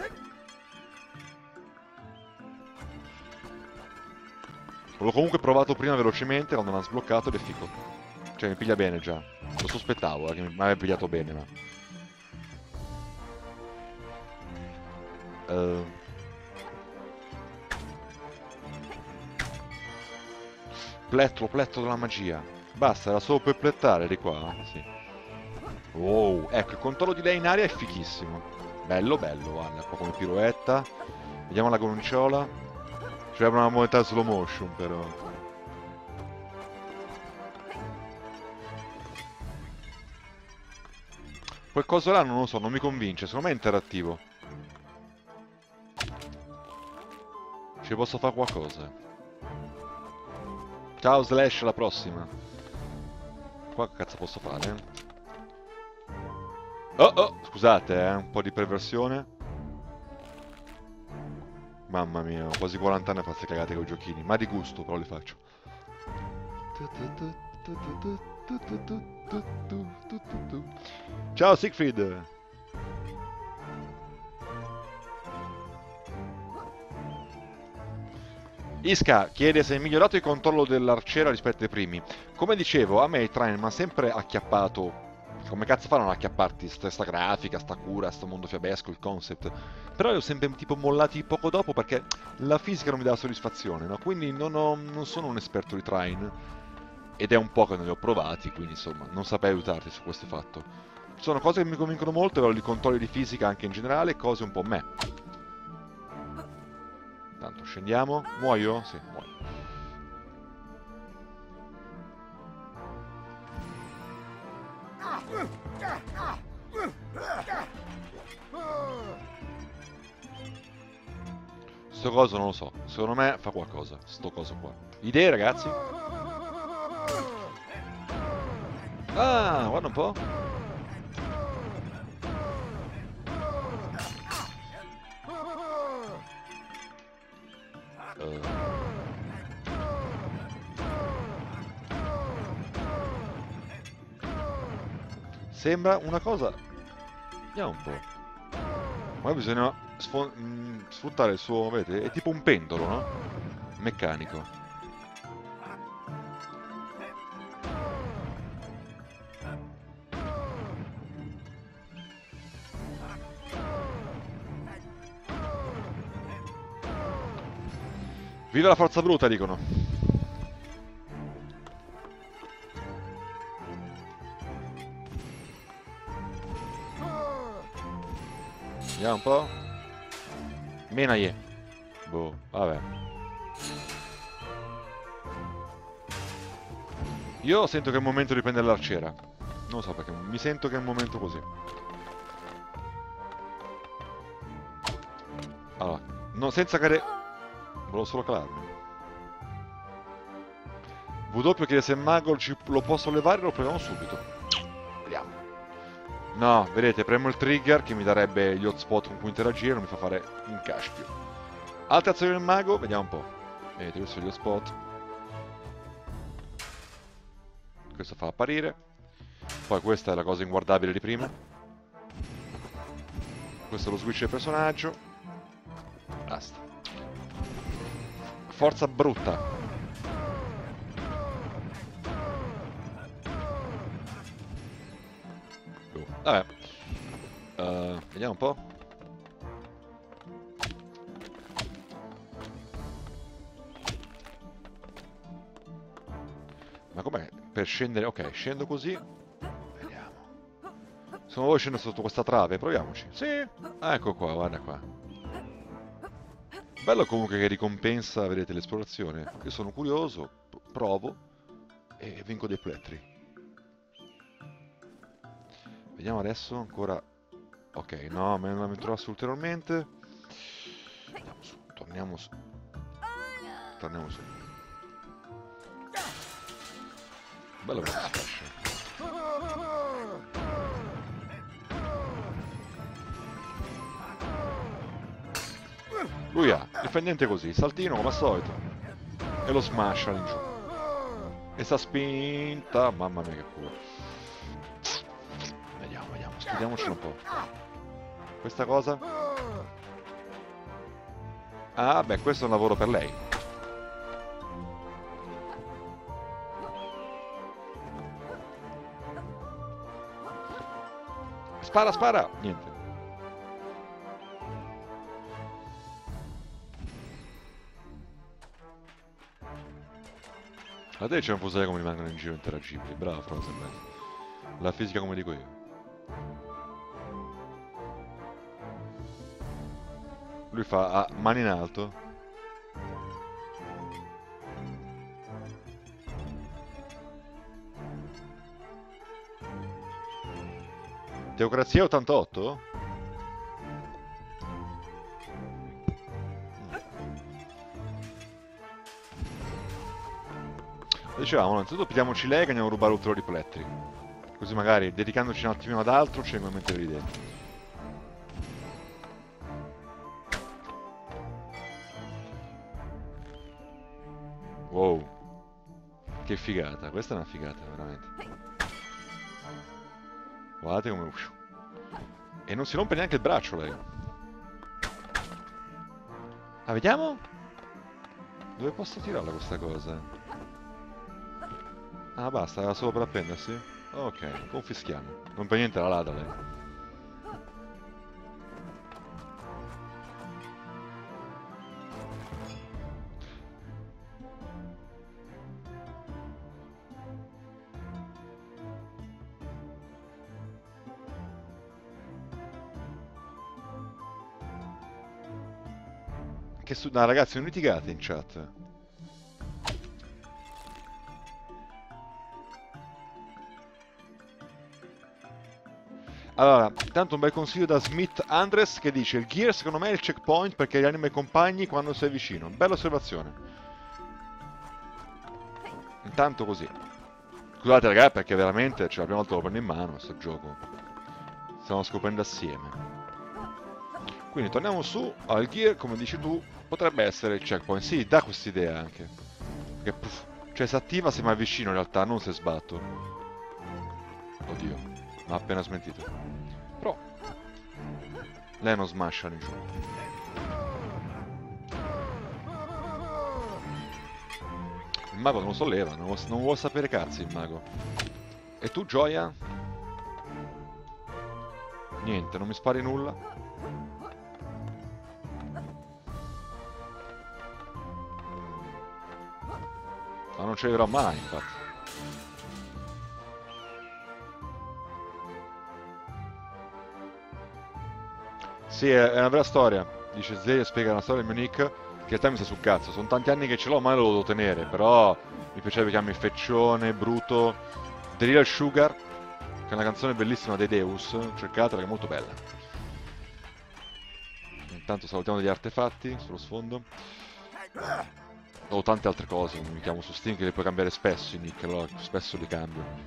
L'ho comunque provato prima velocemente quando l'hanno sbloccato ed è figo. Cioè mi piglia bene già. Lo sospettavo eh, che mi aveva pigliato bene, ma... Uh... Plettro, plettro della magia. Basta, era solo per plettare di qua. Sì. Wow, ecco, il controllo di lei in aria è fighissimo. Bello, bello, guarda, qua come piroetta. Vediamo la gononciola. Ci vorrebbe una modalità slow motion, però. Quel coso là non lo so, non mi convince. Secondo me è interattivo. Ci posso fare qualcosa. Ciao Slash, alla prossima. Qua che cazzo posso fare? Oh oh, scusate eh, un po' di perversione. Mamma mia, ho quasi quaranta anni a farsi cagate con i giochini. Ma di gusto però li faccio. Ciao Siegfried. Iska chiede se è migliorato il controllo dell'arciera rispetto ai primi. Come dicevo, a me il train mi ha sempre acchiappato. Come cazzo fanno ad acchiapparti sta, sta grafica, sta cura, sto mondo fiabesco, il concept. Però li ho sempre tipo mollati poco dopo perché la fisica non mi dà soddisfazione, no? Quindi non, ho, non sono un esperto di train. Ed è un po' che non li ho provati, quindi insomma, non saprei aiutarti su questo fatto. Ci sono cose che mi convincono molto, però i controlli di fisica anche in generale, cose un po' me. Tanto scendiamo. Muoio? Sì, muoio. Sto coso non lo so. Secondo me fa qualcosa. Sto coso qua. Idee, ragazzi? Ah, guarda un po'. Uh. Sembra una cosa. Vediamo un po'. Ma bisogna mh, sfruttare il suo. Vedete? È tipo un pendolo, no? Meccanico. Viva la forza bruta, dicono. Vediamo un po'. Menaie. Boh, vabbè. Io sento che è il momento di prendere l'arciera. Non lo so perché, mi sento che è il momento così. Allora, no, senza cadere... Volevo solo calarmi. W chiede se il mago ci... lo posso levare, lo proviamo subito. Vediamo. No, vedete, premo il trigger che mi darebbe gli hotspot con cui interagire, non mi fa fare un caspio. Altre azioni del mago, vediamo un po'. Vedete, questo è gli hotspot. Questo fa apparire. Poi questa è la cosa inguardabile di prima. Questo è lo switch del personaggio. Basta. Forza brutta. Oh, vabbè. Uh, vediamo un po'. Ma com'è? Per scendere... Ok, scendo così. Vediamo. Sono voi scendo sotto questa trave, proviamoci. Sì. Ah, ecco qua, guarda qua. Bello comunque che ricompensa, vedete, l'esplorazione. Io sono curioso, provo e vinco dei plettri. Vediamo adesso ancora... Ok, no, me ne avventurassi ulteriormente. Andiamo su, torniamo su. Torniamo su. Bello che si sfascia. Lui ha, difendente così, saltino come al solito. E lo smasha in giù. E sta spinta, mamma mia che culo. Vediamo, vediamo, studiamocelo un po'. Questa cosa? Ah, beh, questo è un lavoro per lei. Spara, spara! Niente. A te c'è un fusile come rimangono in giro interagibili. Bravo, Frozen. La fisica come dico io. Lui fa ah, mani in alto. Teocrazia ottantotto? Dicevamo, innanzitutto pigliamoci lei che andiamo a rubare ulteriori plettri. Così magari, dedicandoci un attimino ad altro, ci vengono in mente le idee. Wow. Che figata, questa è una figata, veramente. Guardate come... E non si rompe neanche il braccio, lei. Ah, vediamo? Dove posso tirarla questa cosa? Ah, basta, era solo per appendersi? Ok, confischiamo. Non per niente la lada, lei. Che su... No, ragazzi, non litigate in chat. Allora, tanto un bel consiglio da Smith Andres che dice: il gear secondo me è il checkpoint perché li anima i compagni quando sei vicino. Bella osservazione. Intanto così. Scusate ragazzi, perché veramente c'è la prima volta che lo prendo in mano questo gioco. Stiamo scoprendo assieme. Quindi torniamo su. Allora, il gear, come dici tu, potrebbe essere il checkpoint. Sì, dà quest'idea anche. Che puff, cioè si attiva se mi avvicino in realtà, non se sbatto. Oddio, mi ha appena smentito. Però lei non smasha in giù. Il mago non lo solleva, non vuole, non vuole sapere cazzi il mago. E tu, Gioia? Niente, non mi spari nulla. non ci arriverò mai, infatti. Sì, è, è una vera storia. Dice Zay, spiega una storia del mio nick, che in realtà mi sta sul cazzo. Sono tanti anni che ce l'ho, mai lo devo tenere, però mi piaceva chiamarmi Feccione, Bruto. The Real Sugar, che è una canzone bellissima dei Deus, cercatela, che è molto bella. Intanto salutiamo degli artefatti sullo sfondo. Ho tante altre cose, mi chiamo su Steam, che li puoi cambiare spesso i nick, allora spesso li cambio.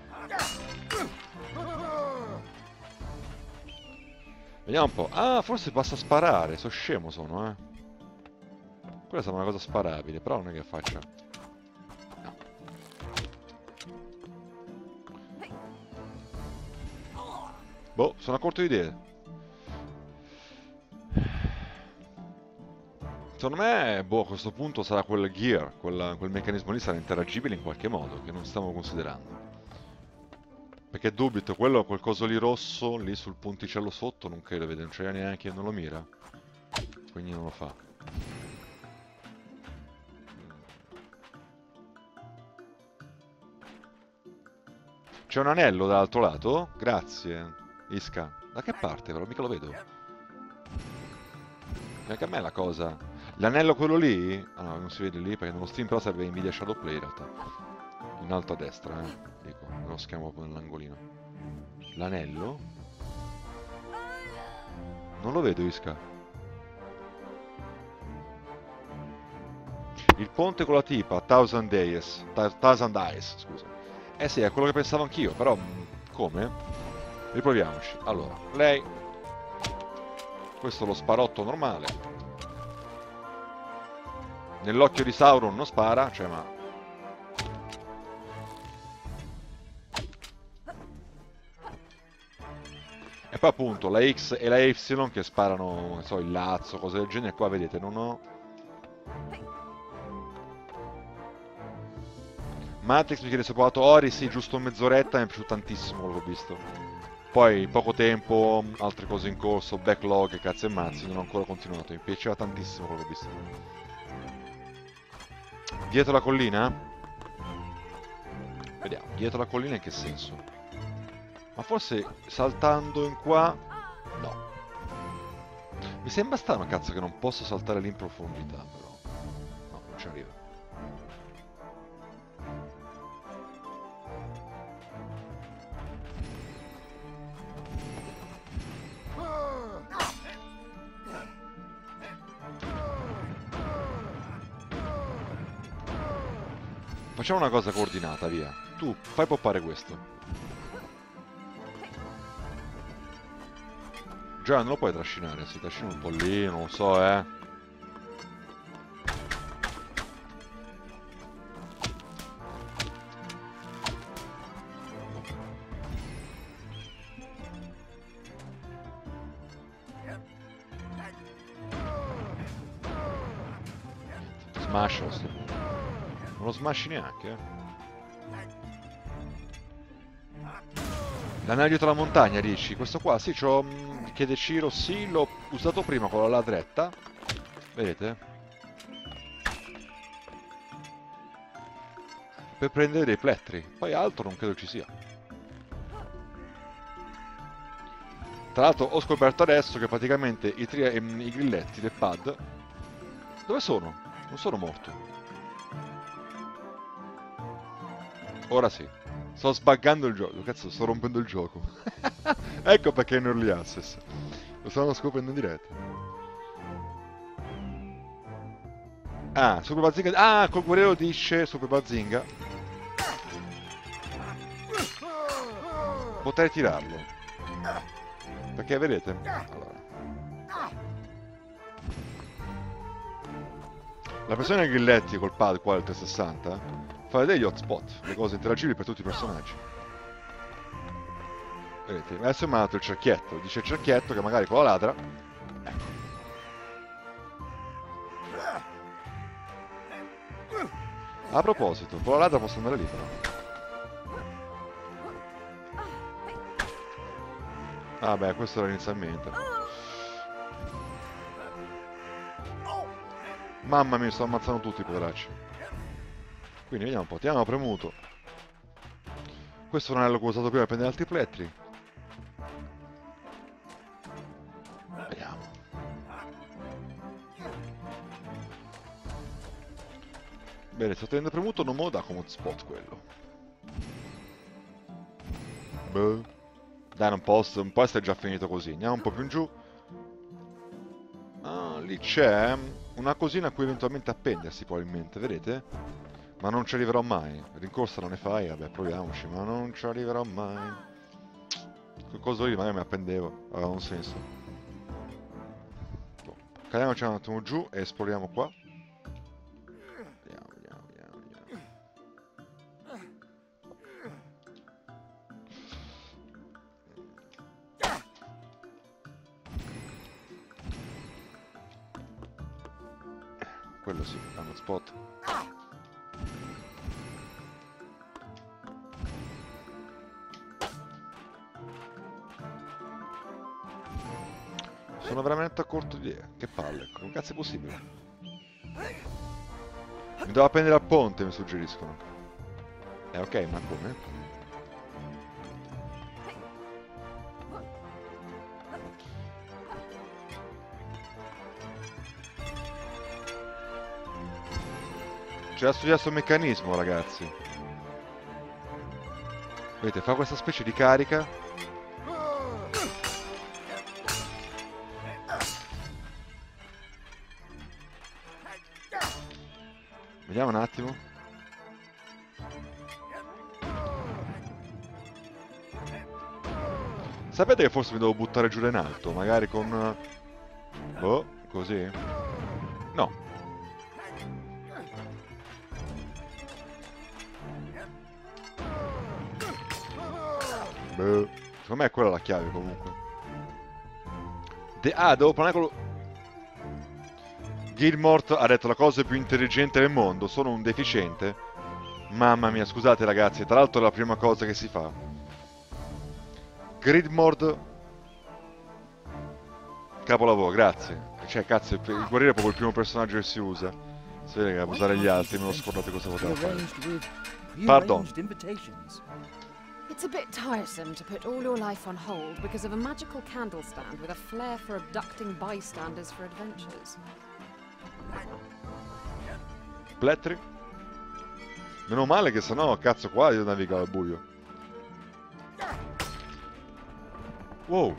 Vediamo un po'. Ah, forse basta sparare, so scemo sono, eh. Quella sembra una cosa sparabile, però non è che faccia. No. Boh, sono a corto di idee. Secondo me, boh, a questo punto sarà quel gear, quel, quel meccanismo lì sarà interagibile in qualche modo, che non stiamo considerando. Perché dubito, quello, quel coso lì rosso, lì sul punticello sotto, non credo, vede, non c'è neanche, non lo mira. Quindi non lo fa. C'è un anello dall'altro lato? Grazie, Iska. Da che parte però? Mica lo vedo. Neanche a me la cosa. L'anello quello lì? Ah no, non si vede lì perché nello stream però serve Nvidia Shadowplay in realtà. In alto a destra, eh. Dico, nello schermo nell'angolino. L'anello? Non lo vedo, Iska. Il ponte con la tipa, Thousand Days. Thousand Eyes, scusa. Eh sì, è quello che pensavo anch'io, però... come? Riproviamoci. Allora, lei... Questo è lo sparotto normale. Nell'occhio di Sauron non spara, cioè ma... E poi appunto la X e la Y che sparano, non so, il lazzo, cose del genere. Qua vedete, non ho... Matrix mi chiede se ho provato Ori, sì, giusto mezz'oretta, mi è piaciuto tantissimo quello che ho visto. Poi poco tempo, altre cose in corso, backlog, cazzo e mazzi, non ho ancora continuato, mi piaceva tantissimo quello che ho visto. Dietro la collina? Vediamo, dietro la collina in che senso? Ma forse saltando in qua... No. Mi sembra strano, cazzo, che non posso saltare lì in profondità, però. No, non ci arrivo. Facciamo una cosa coordinata, via. Tu, fai poppare questo. Già, non lo puoi trascinare, si trascina un po' lì, non lo so, eh. Smash a sto punto. Non lo smashi neanche, eh. L'anello dietro la montagna, dici? Questo qua, sì, c'ho... Mh, chiede Ciro, sì, l'ho usato prima con la ladretta. Vedete? Per prendere dei plettri. Poi altro non credo ci sia. Tra l'altro ho scoperto adesso che praticamente i, tri i grilletti del pad... Dove sono? Non sono morto. Ora sì. Sto sbuggando il gioco. Cazzo, sto rompendo il gioco. Ecco perché è in early access. Lo stanno scoprendo in diretta. Ah, Super Bazinga. Ah, col guerriero dice Super Bazinga. Potrei tirarlo. Perché vedete? Allora. La pressione ai grilletti col pad qua del trecentosessanta fa vedere gli hotspot, le cose interagibili per tutti i personaggi. Vedete, adesso è mandato il cerchietto, dice il cerchietto che magari con la ladra... Ecco. A proposito, con la ladra posso andare lì però. Ah beh, questo era inizialmente. Mamma mia, sto ammazzando tutti i poveracci. Quindi vediamo un po', ti hanno premuto. Questo è un anello che ho usato prima per prendere altri plettri. Vediamo. Bene, sto tenendo premuto, non me lo dà come hotspot quello. Beh. Dai, non posso, non può essere già finito così. Andiamo un po' più in giù. Ah, lì c'è una cosina a cui eventualmente appendersi, probabilmente, vedete? Ma non ci arriverò mai. Rincorsa non ne fai, vabbè, proviamoci, ma non ci arriverò mai. Quel coso lì magari mi appendevo, aveva un senso. Boh. Cadiamoci un attimo giù e esploriamo qua. Vediamo, vediamo, vediamo, vediamo. Quello sì, è uno spot. Sono veramente a corto di... Che palle, come cazzo è possibile? Mi devo appendere al ponte, mi suggeriscono. Eh ok, ma come? C'è da studiare sul meccanismo, ragazzi. Vedete, fa questa specie di carica. Vediamo un attimo. Sapete che forse mi devo buttare giù in alto? Magari con... Boh, così? No. Boh. Secondo me è quella la chiave comunque. De ah, devo parlare con lo... Gilmort ha detto la cosa più intelligente del mondo, sono un deficiente. Mamma mia, scusate ragazzi, tra l'altro è la prima cosa che si fa. Gridmord... Capolavoro, grazie. Cioè, cazzo, il, il guerriero è proprio il primo personaggio che si usa. Si vede che abusare gli altri, me lo scordate cosa poteva fare. Pardon. It's a bit tiresome to put all your life on hold because of a magical candle stand with a flair for abducting bystanders for adventures. Plettri? Meno male che sennò cazzo qua io navigavo al buio. Wow.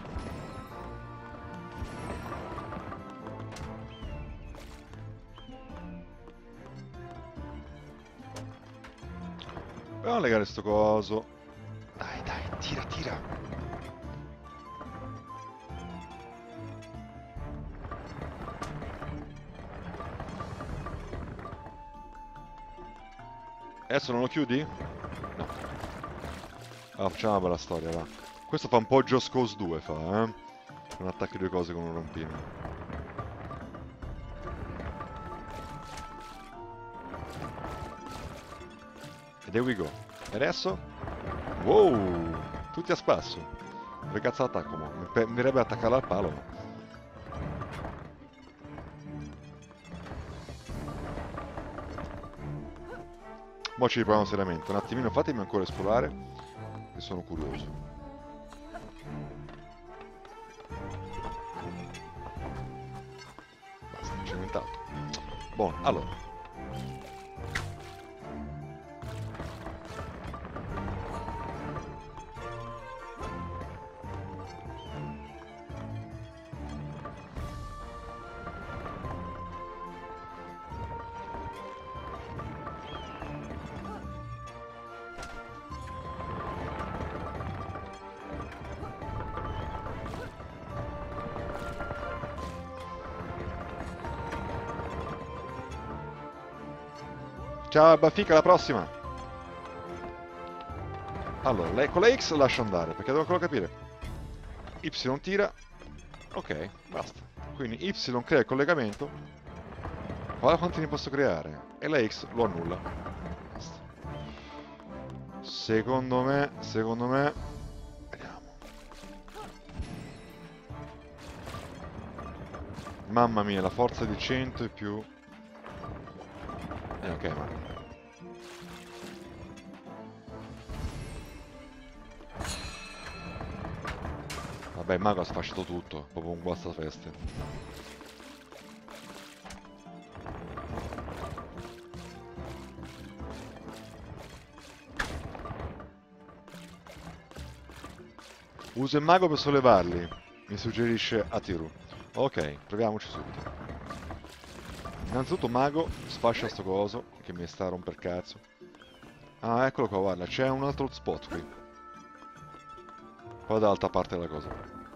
Proviamo a legare sto coso. Dai dai, tira tira. Adesso non lo chiudi? No. Allora, facciamo una bella storia, va. Questo fa un po' Just Cause due, fa, eh? Non attacchi due cose con un rompino. E there we go. E adesso? Wow! Tutti a spasso. Dove cazzo attacco, mo? Mi verrebbe attaccarla al palo, ma... Mo ci riproviamo seriamente, un attimino, fatemi ancora esplorare, che sono curioso. Basta, cementato. Buono, allora. Ciao Bafica, alla prossima! Allora, lei, con la X lascio andare, perché devo ancora capire. Y tira. Ok, basta. Quindi Y crea il collegamento. Guarda quanti ne posso creare. E la X lo annulla. Basta. Secondo me, secondo me... Vediamo. Mamma mia, la forza di cento e più... Eh, ok, ma... Vabbè, il mago ha sfasciato tutto, proprio un guastafeste. Uso il mago per sollevarli, mi suggerisce Atiru. Ok, proviamoci subito. Innanzitutto mago, sfascia sto coso, che mi sta a romper cazzo. Ah, eccolo qua, guarda, c'è un altro spot qui. Qua dall'altra parte della cosa.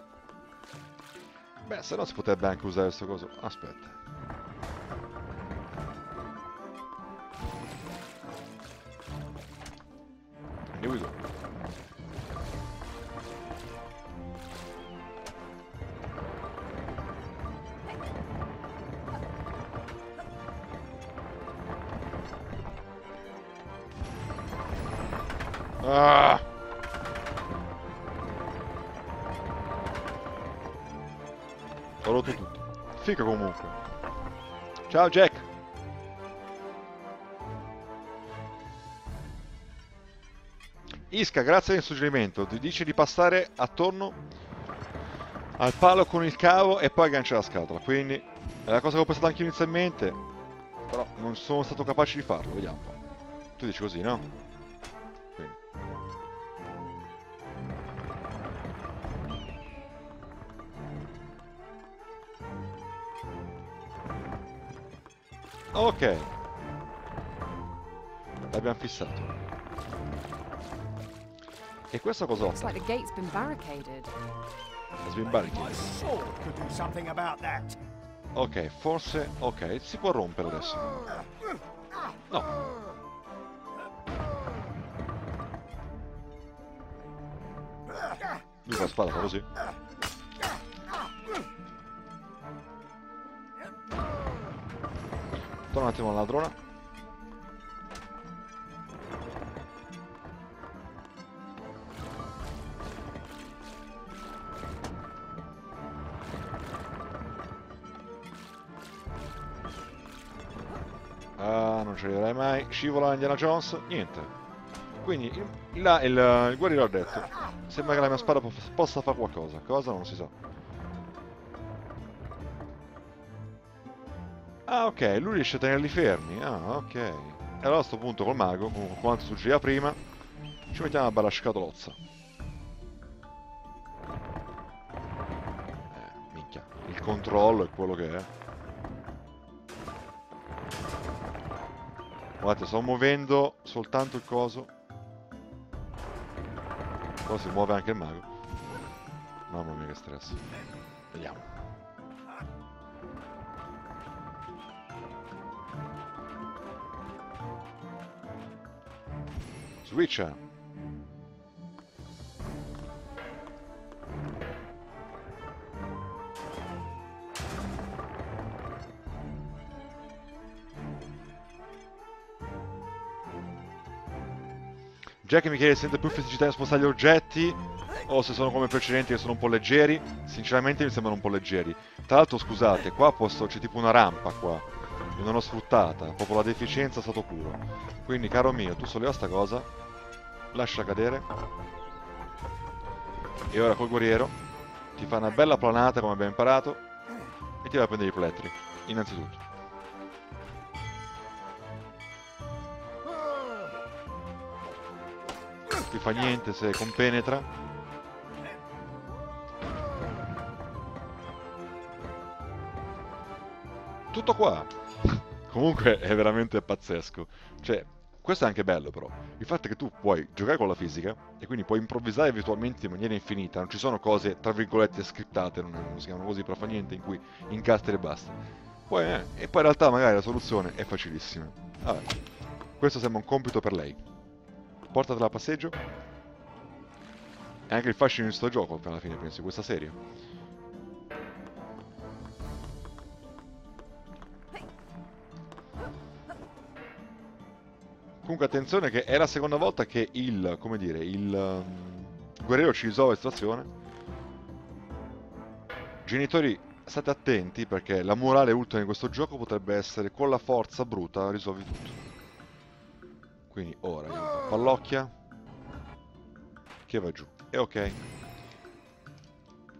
Beh, se no si potrebbe anche usare sto coso. Aspetta. Here we go. Ah! Ho rotto tutto. Fica comunque. Ciao Jack. Iska, grazie del suggerimento. Ti dice di passare attorno al palo con il cavo e poi aggancia la scatola. Quindi è la cosa che ho pensato anche inizialmente, però non sono stato capace di farlo. Vediamo un po'. Tu dici così, no? Quindi. Ok. L'abbiamo fissato. E questa cos'ho? Looks like the gate's been barricaded. Has been My barricaded. sword could do something about that. Ok, forse... Ok, si può rompere adesso. No. Lui la spada fa così. Torna un attimo alla ladrona. Ah, non ci arriverai mai. Scivola Indiana Jones. Niente. Quindi il, là, il, il guerriero ha detto: sembra che la mia spada po possa fare qualcosa. Cosa? Non si sa. Ah, ok. Lui riesce a tenerli fermi. Ah, ok. E allora a sto punto col mago, con quanto succedeva prima, ci mettiamo una bella scatolozza. Eh, minchia. Il controllo è quello che è. Guardate, sto muovendo soltanto il coso. Poi si muove anche il mago. Mamma mia che stress. Vediamo. Switch. Jack mi chiede se sente più fisicità nel spostare gli oggetti o se sono come i precedenti che sono un po' leggeri. Sinceramente mi sembrano un po' leggeri. Tra l'altro scusate, qua posso, c'è tipo una rampa qua. Io non l'ho sfruttata, proprio la deficienza stato puro. Quindi caro mio, tu solleva sta cosa, lascia cadere. E ora col guerriero ti fa una bella planata come abbiamo imparato e ti va a prendere i plettri, innanzitutto. Ti fa niente se compenetra. Tutto qua. Comunque è veramente pazzesco. Cioè, questo è anche bello però. Il fatto è che tu puoi giocare con la fisica e quindi puoi improvvisare virtualmente in maniera infinita. Non ci sono cose, tra virgolette, scriptate, non, non si chiamano così, però fa niente, in cui incastri e basta. Poi, eh, e poi in realtà magari la soluzione è facilissima. Vabbè, questo sembra un compito per lei. Portatela a passeggio. E anche il fascino di sto gioco, alla fine, penso, di questa serie. Comunque attenzione che è la seconda volta che il, come dire, il um, guerriero ci risolve la situazione. Genitori, state attenti perché la morale ultima di questo gioco potrebbe essere con la forza bruta risolvi tutto. Quindi ora io pallocchia che va giù. E ok.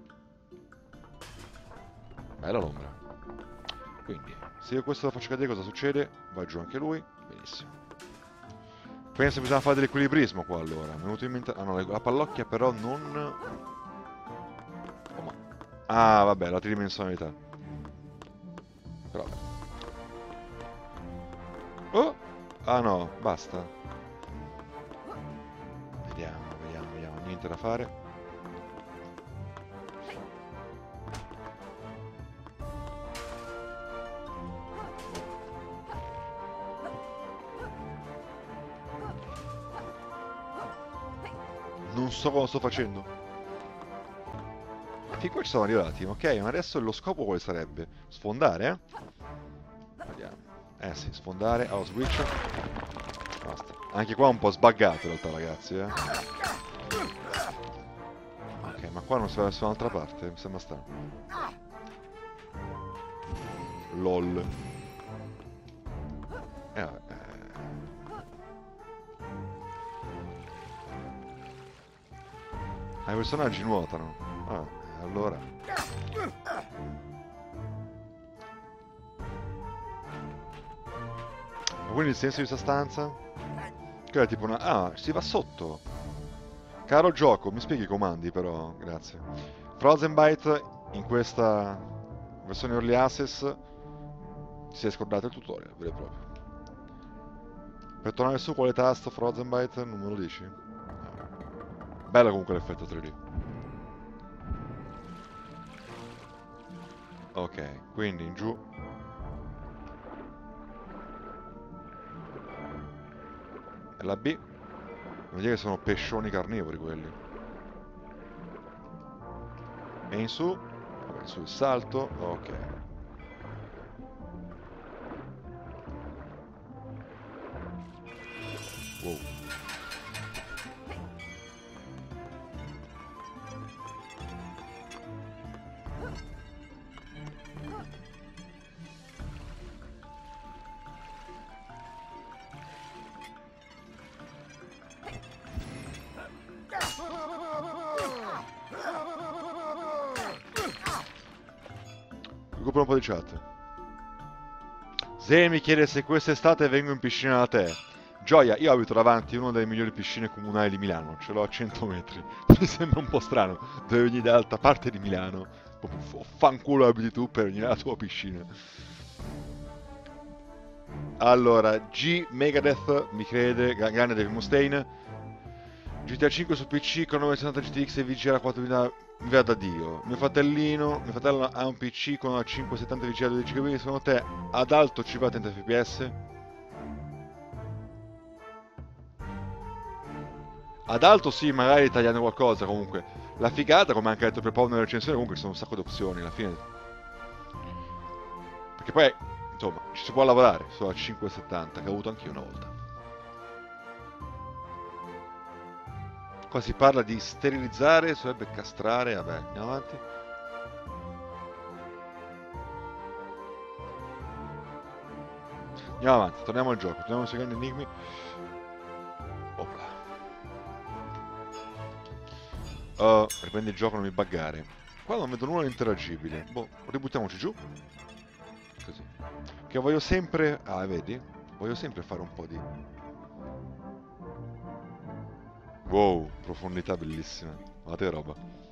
Bella l'ombra. Quindi, se io questo lo faccio cadere, cosa succede? Va giù anche lui. Benissimo. Penso che bisogna fare dell'equilibrismo qua allora. Mi è venuto in mente... Ah no, la pallocchia però non... Oh, ma... Ah, vabbè, la tridimensionalità. Però... Oh! Ah no, basta. Vediamo, vediamo, vediamo. Niente da fare. Non so cosa sto facendo. Fin qua ci siamo arrivati, ok, ma adesso lo scopo quale sarebbe? Sfondare, eh? Vediamo. Eh sì, sfondare, house switch. Basta. Anche qua è un po' sbuggato in realtà, ragazzi, eh. Ok, ma qua non si va da nessun'altra parte, mi sembra strano. LOL. Eh vabbè. Ah, i personaggi nuotano. Ah, allora. Ma quindi il senso di questa stanza? Che è tipo una... Ah, si va sotto. Caro gioco, mi spieghi i comandi però, grazie. Frozenbyte in questa versione Early Access si è scordato il tutorial, vero e proprio. Per tornare su quale tasto Frozenbyte non me lo dici? Bello comunque l'effetto tre D. Ok, quindi in giù. E la B. Vuol dire che sono pescioni carnivori quelli. E in su. Vabbè, in su il salto. Ok. Wow. Recupero un po' di chat. Se mi chiede se quest'estate vengo in piscina da te. Gioia, io abito davanti a una delle migliori piscine comunali di Milano. Ce l'ho a cento metri. Mi sembra un po' strano. Dove venire dall'altra parte di Milano. Fanculo abiti tu per venire alla tua piscina. Allora, G Megadeth mi crede, grande Dave Mustaine. G T A cinque su P C con novecentosettanta G T X e V G A quattromila mi va da Dio. Mio fratellino, mio fratello ha un P C con una cinquecentosettanta V G A dodici giga, secondo te ad alto ci va a trenta F P S? Ad alto sì, magari tagliando qualcosa comunque. La figata, come anche detto per Paolo nella recensione, comunque ci sono un sacco di opzioni alla fine. Perché poi, insomma, ci si può lavorare sulla cinquecentosettanta, che ho avuto anch'io una volta. Qua si parla di sterilizzare, sarebbe castrare, vabbè, andiamo avanti. Andiamo avanti, torniamo al gioco, torniamo ai secondi enigmi. Opla. Uh, riprendi il gioco, non mi buggare. Qua non vedo nulla di interagibile. Boh, ributtiamoci giù. Così. Che voglio sempre... Ah, vedi? Voglio sempre fare un po' di... Wow, profondità bellissima. Guardate che roba.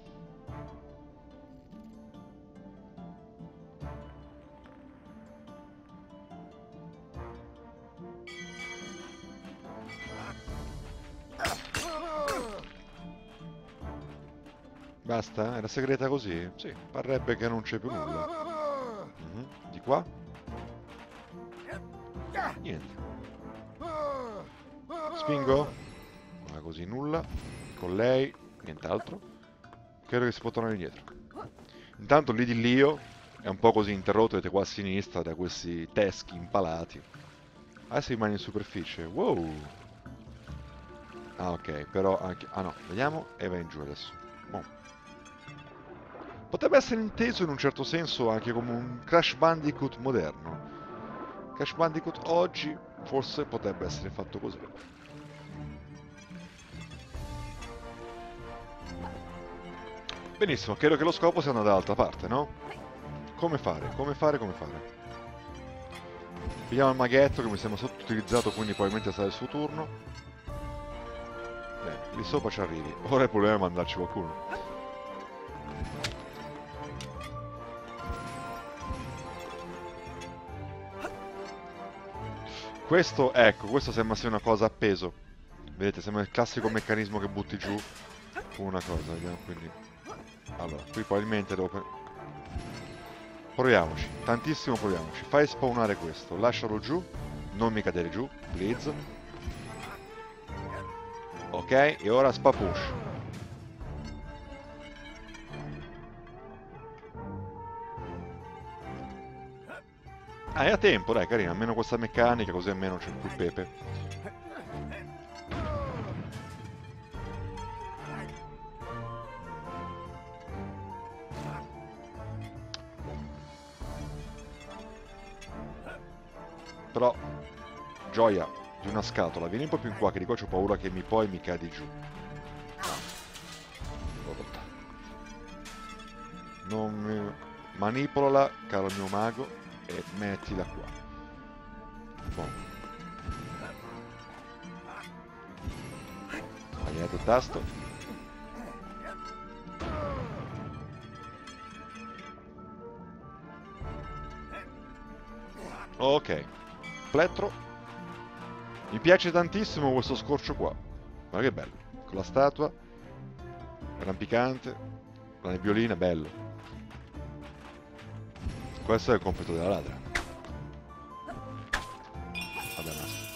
Basta? Era segreta così? Sì, parrebbe che non c'è più nulla. Mm-hmm. Di qua? Niente. Spingo? Ma così nulla. Con lei, nient'altro. Credo che si può tornare indietro. Intanto l'idillio è un po' così interrotto, vedete qua a sinistra, da questi teschi impalati. Adesso rimane in superficie. Wow! Ah, ok, però anche... Ah no, vediamo e va in giù adesso. Boh. Potrebbe essere inteso in un certo senso anche come un Crash Bandicoot moderno. Crash Bandicoot oggi forse potrebbe essere fatto così. Benissimo, credo che lo scopo sia andare dall'altra parte, no? come fare, come fare, come fare. Vediamo il maghetto che mi sembra sottoutilizzato, quindi probabilmente sarà il suo turno. Bene, lì sopra ci arrivi. Ora il problema è mandarci qualcuno. Questo, ecco, questo sembra sia una cosa a peso. Vedete, sembra il classico meccanismo che butti giù una cosa, vediamo, quindi. Allora, qui probabilmente devo... Proviamoci, tantissimo proviamoci. Fai spawnare questo, lascialo giù, non mi cadere giù, please. Ok, e ora spapush. Ah, è a tempo, dai, carina, almeno questa meccanica, così almeno c'è più pepe. Però, gioia di una scatola, vieni un po' più in qua, che di qua c'ho paura che mi poi mi cadi giù. Non mi... Manipolala, caro mio mago, e mettila qua. Boh. Sbagliato il tasto. Ok. Plettro. Mi piace tantissimo questo scorcio qua. Guarda che bello. Con la statua. Rampicante. La nebbiolina, bello. Questo è il compito della ladra. Vabbè,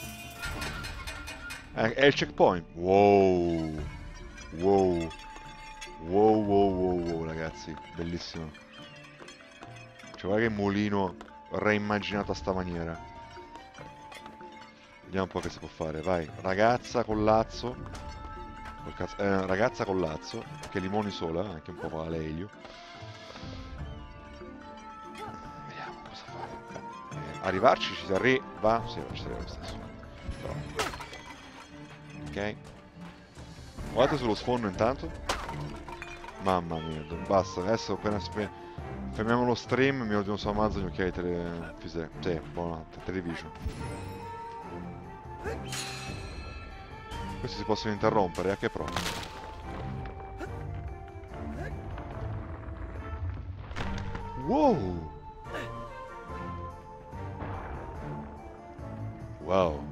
basta. È il checkpoint. Wow. Wow. Wow, wow, wow, wow, ragazzi. Bellissimo. Cioè, guarda che mulino reimmaginato a sta maniera. Vediamo un po' che si può fare, vai. Ragazza con lazzo. Col cazzo, eh, ragazza con lazzo. Che limoni sola, anche un po' all'elio. Vediamo cosa fare. Eh, arrivarci ci si arriva. Sì, ci si arriva lo stesso. Però. Ok. Guardate sullo sfondo intanto. Mamma mia, basta. Adesso appena fermiamo lo stream mi ordino su Amazon gli occhiali tele... Fise... Sì, buonanotte, television. Questi si possono interrompere, a che prova? Wow! Wow!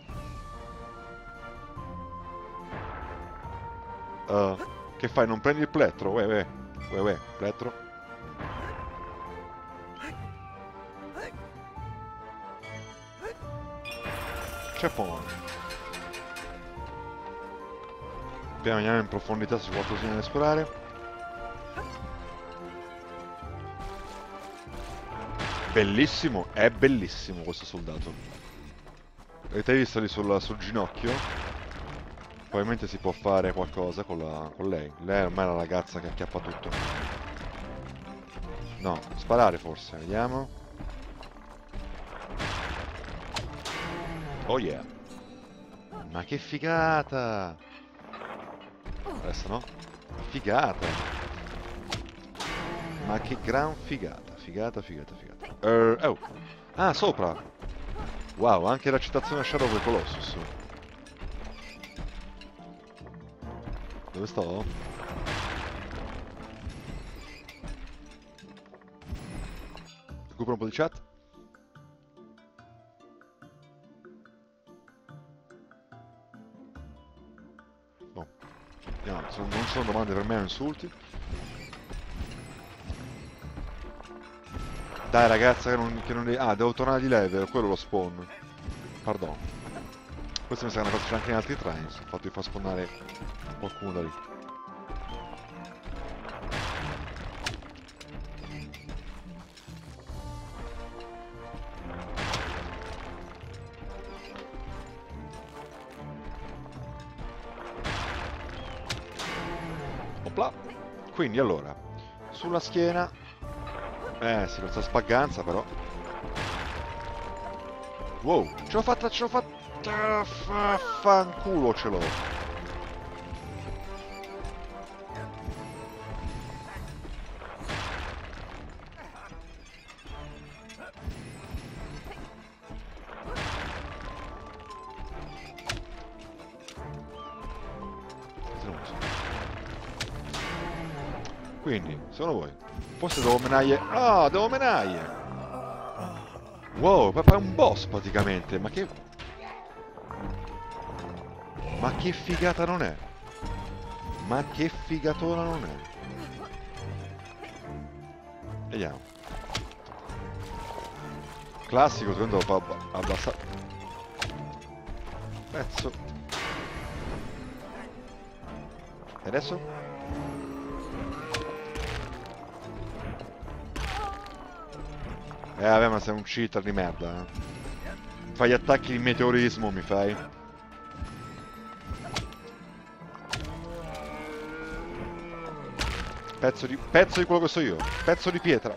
Uh, che fai? Non prendi il plettro? Uè, uè, uè, uè, plettro. Checkpoint. Appena andiamo in profondità su qualcosina da esplorare. Bellissimo, è bellissimo questo soldato. Avete visto lì sul, sul ginocchio? Probabilmente si può fare qualcosa con, la, con lei. Lei ormai è la ragazza che acchiappa tutto. No, sparare forse, vediamo. Oh yeah. Ma che figata! Adesso no? Figata! Ma che gran figata! Figata, figata, figata. Uh, oh! Ah, sopra! Wow, anche la citazione a Shadow of the Colossus. Dove sto? Recupero un po' di chat. No. No, non sono domande per me, o insulti. Dai ragazza che non, che non... Ah, devo tornare di level, quello lo spawn. Pardon. Questo mi sa che è una cosa c'è anche in altri trains. Ho fatto di far spawnare qualcuno da lì. Opla. Quindi allora, sulla schiena. Eh sì, questa spagganza però. Wow, ce l'ho fatta, ce l'ho fatta. Fanculo ce l'ho. Quindi, secondo voi, forse devo menaglie... Ah, devo menaglie! Wow, proprio è un boss praticamente, ma che... Ma che figata non è? Ma che figatona non è? Vediamo. Classico, secondo me devo abbassare... Pezzo. E adesso? Eh vabbè, ma sei un cheater di merda, eh. Fai gli attacchi di meteorismo, mi fai? Pezzo di... Pezzo di quello che so io. Pezzo di pietra.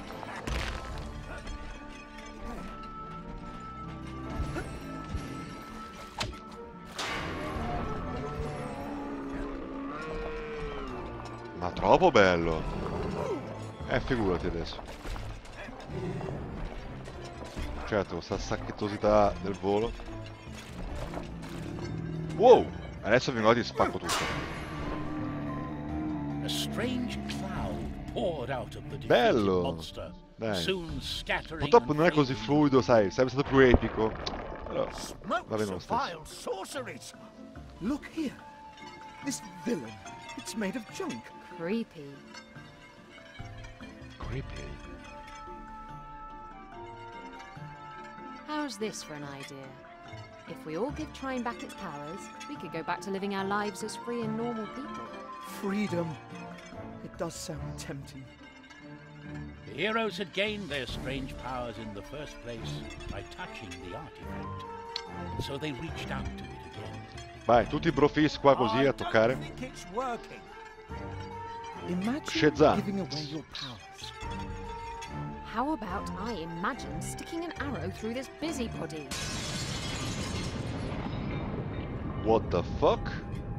Ma troppo bello. Eh, figurati adesso. Certo, questa sacchettosità del volo. Wow! Adesso vengo e ti spacco tutto. A strange cloud poured out of the defeated Bello! monster, Dai. soon scattering Purtroppo and non è così fading. fluido, sai, sarebbe stato più epico. Però va bene lo Smokes stesso. of vile sorceries. Look here. This villain. It's made of junk. Creepy. Creepy. How's this for an idea? If we all give Trine back its powers, we could go back to living our lives as free and normal people. Freedom. It does sound tempting. The heroes had gained their strange powers in the first place by touching the artifact, so they reached out to it again. Vai, tutti i brofis qua così I a toccare. don't think it's working. Imagine Shazam. giving away your powers. How about I imagine sticking an arrow through this busybody? What the fuck?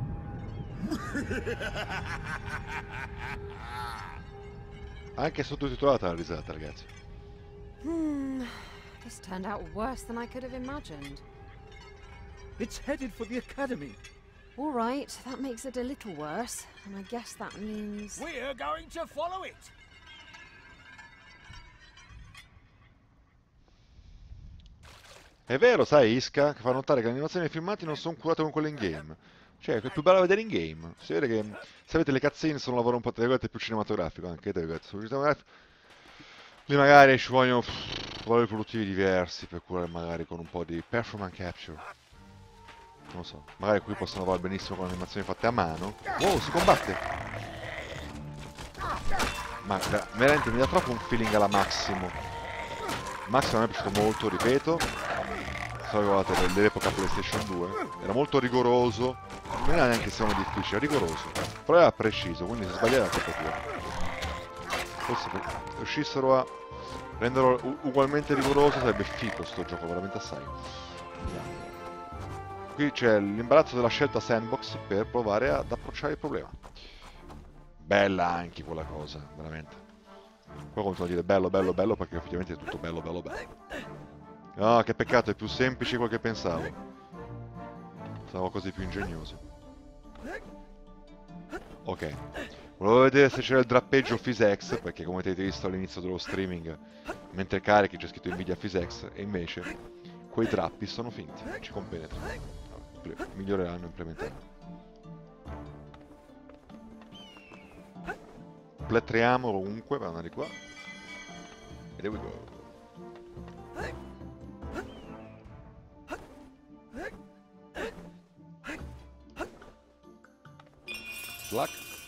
Anche sottotitolata la risata, ragazzi. Hmm, this turned out worse than I could have imagined. It's headed for the academy. All right, that makes it a little worse, and I guess that means... We're going to follow it. È vero, sai, Iska, che fa notare che le animazioni dei filmati non sono curate come quelle in game. Cioè, è più bello da vedere in game. Si vede che, se avete le cutscene, sono un lavoro un po' tra virgolette più cinematografico, anche tra virgolette. Sul cinematografico, lì magari ci vogliono pff, valori produttivi diversi, per curare magari con un po' di performance capture. Non lo so, magari qui possono lavorare benissimo con animazioni fatte a mano. Wow, si combatte! Ma veramente mi dà troppo un feeling alla Maximo. Maximo a me è piaciuto molto, ripeto. So che guardate dell'epoca PlayStation due. Era molto rigoroso. Non era neanche secondo difficile, era rigoroso. Però era preciso, quindi se sbagliava era colpa tua. Forse se riuscissero a renderlo u- ugualmente rigoroso sarebbe figo sto gioco, veramente assai. Qui c'è l'imbarazzo della scelta sandbox per provare ad approcciare il problema. Bella anche quella cosa, veramente. Poi continuo a dire bello, bello, bello perché effettivamente è tutto bello, bello, bello. Ah, che peccato, è più semplice di quello che pensavo. Pensavo cose più ingegnose. Ok. Volevo vedere se c'era il drappeggio PhysX, perché come avete visto all'inizio dello streaming, mentre carichi c'è scritto Nvidia PhysX, e invece quei drappi sono finti, ci compenetrano. Miglioreranno e implementeranno. Plettriamo ovunque, per andare di qua. E there we go. Slack.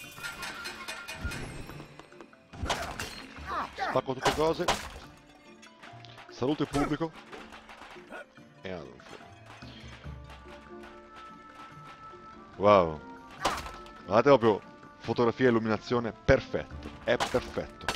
Spacco tutte cose. Saluto il pubblico. E andiamo fuori. Wow. Guardate proprio fotografia e illuminazione perfetto. È perfetto.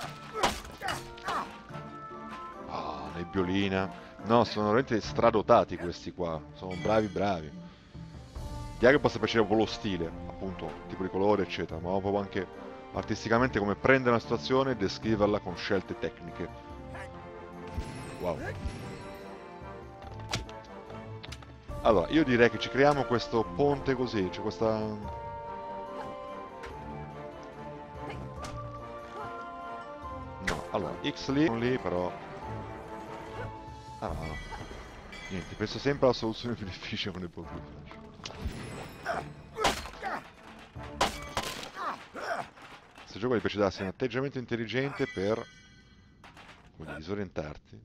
Ah, nebbiolina. No, sono veramente stradotati questi qua. Sono bravi bravi. Direi che possa piacere proprio lo stile, appunto, tipo di colore, eccetera, ma proprio anche artisticamente come prendere una situazione e descriverla con scelte tecniche. Wow. Allora, io direi che ci creiamo questo ponte così, c'è questa... Allora, X lì, lì però... Ah no, no. Niente, penso sempre alla soluzione più difficile con il po' più facile. Questo gioco gli piace darsi un atteggiamento intelligente per... come disorientarti.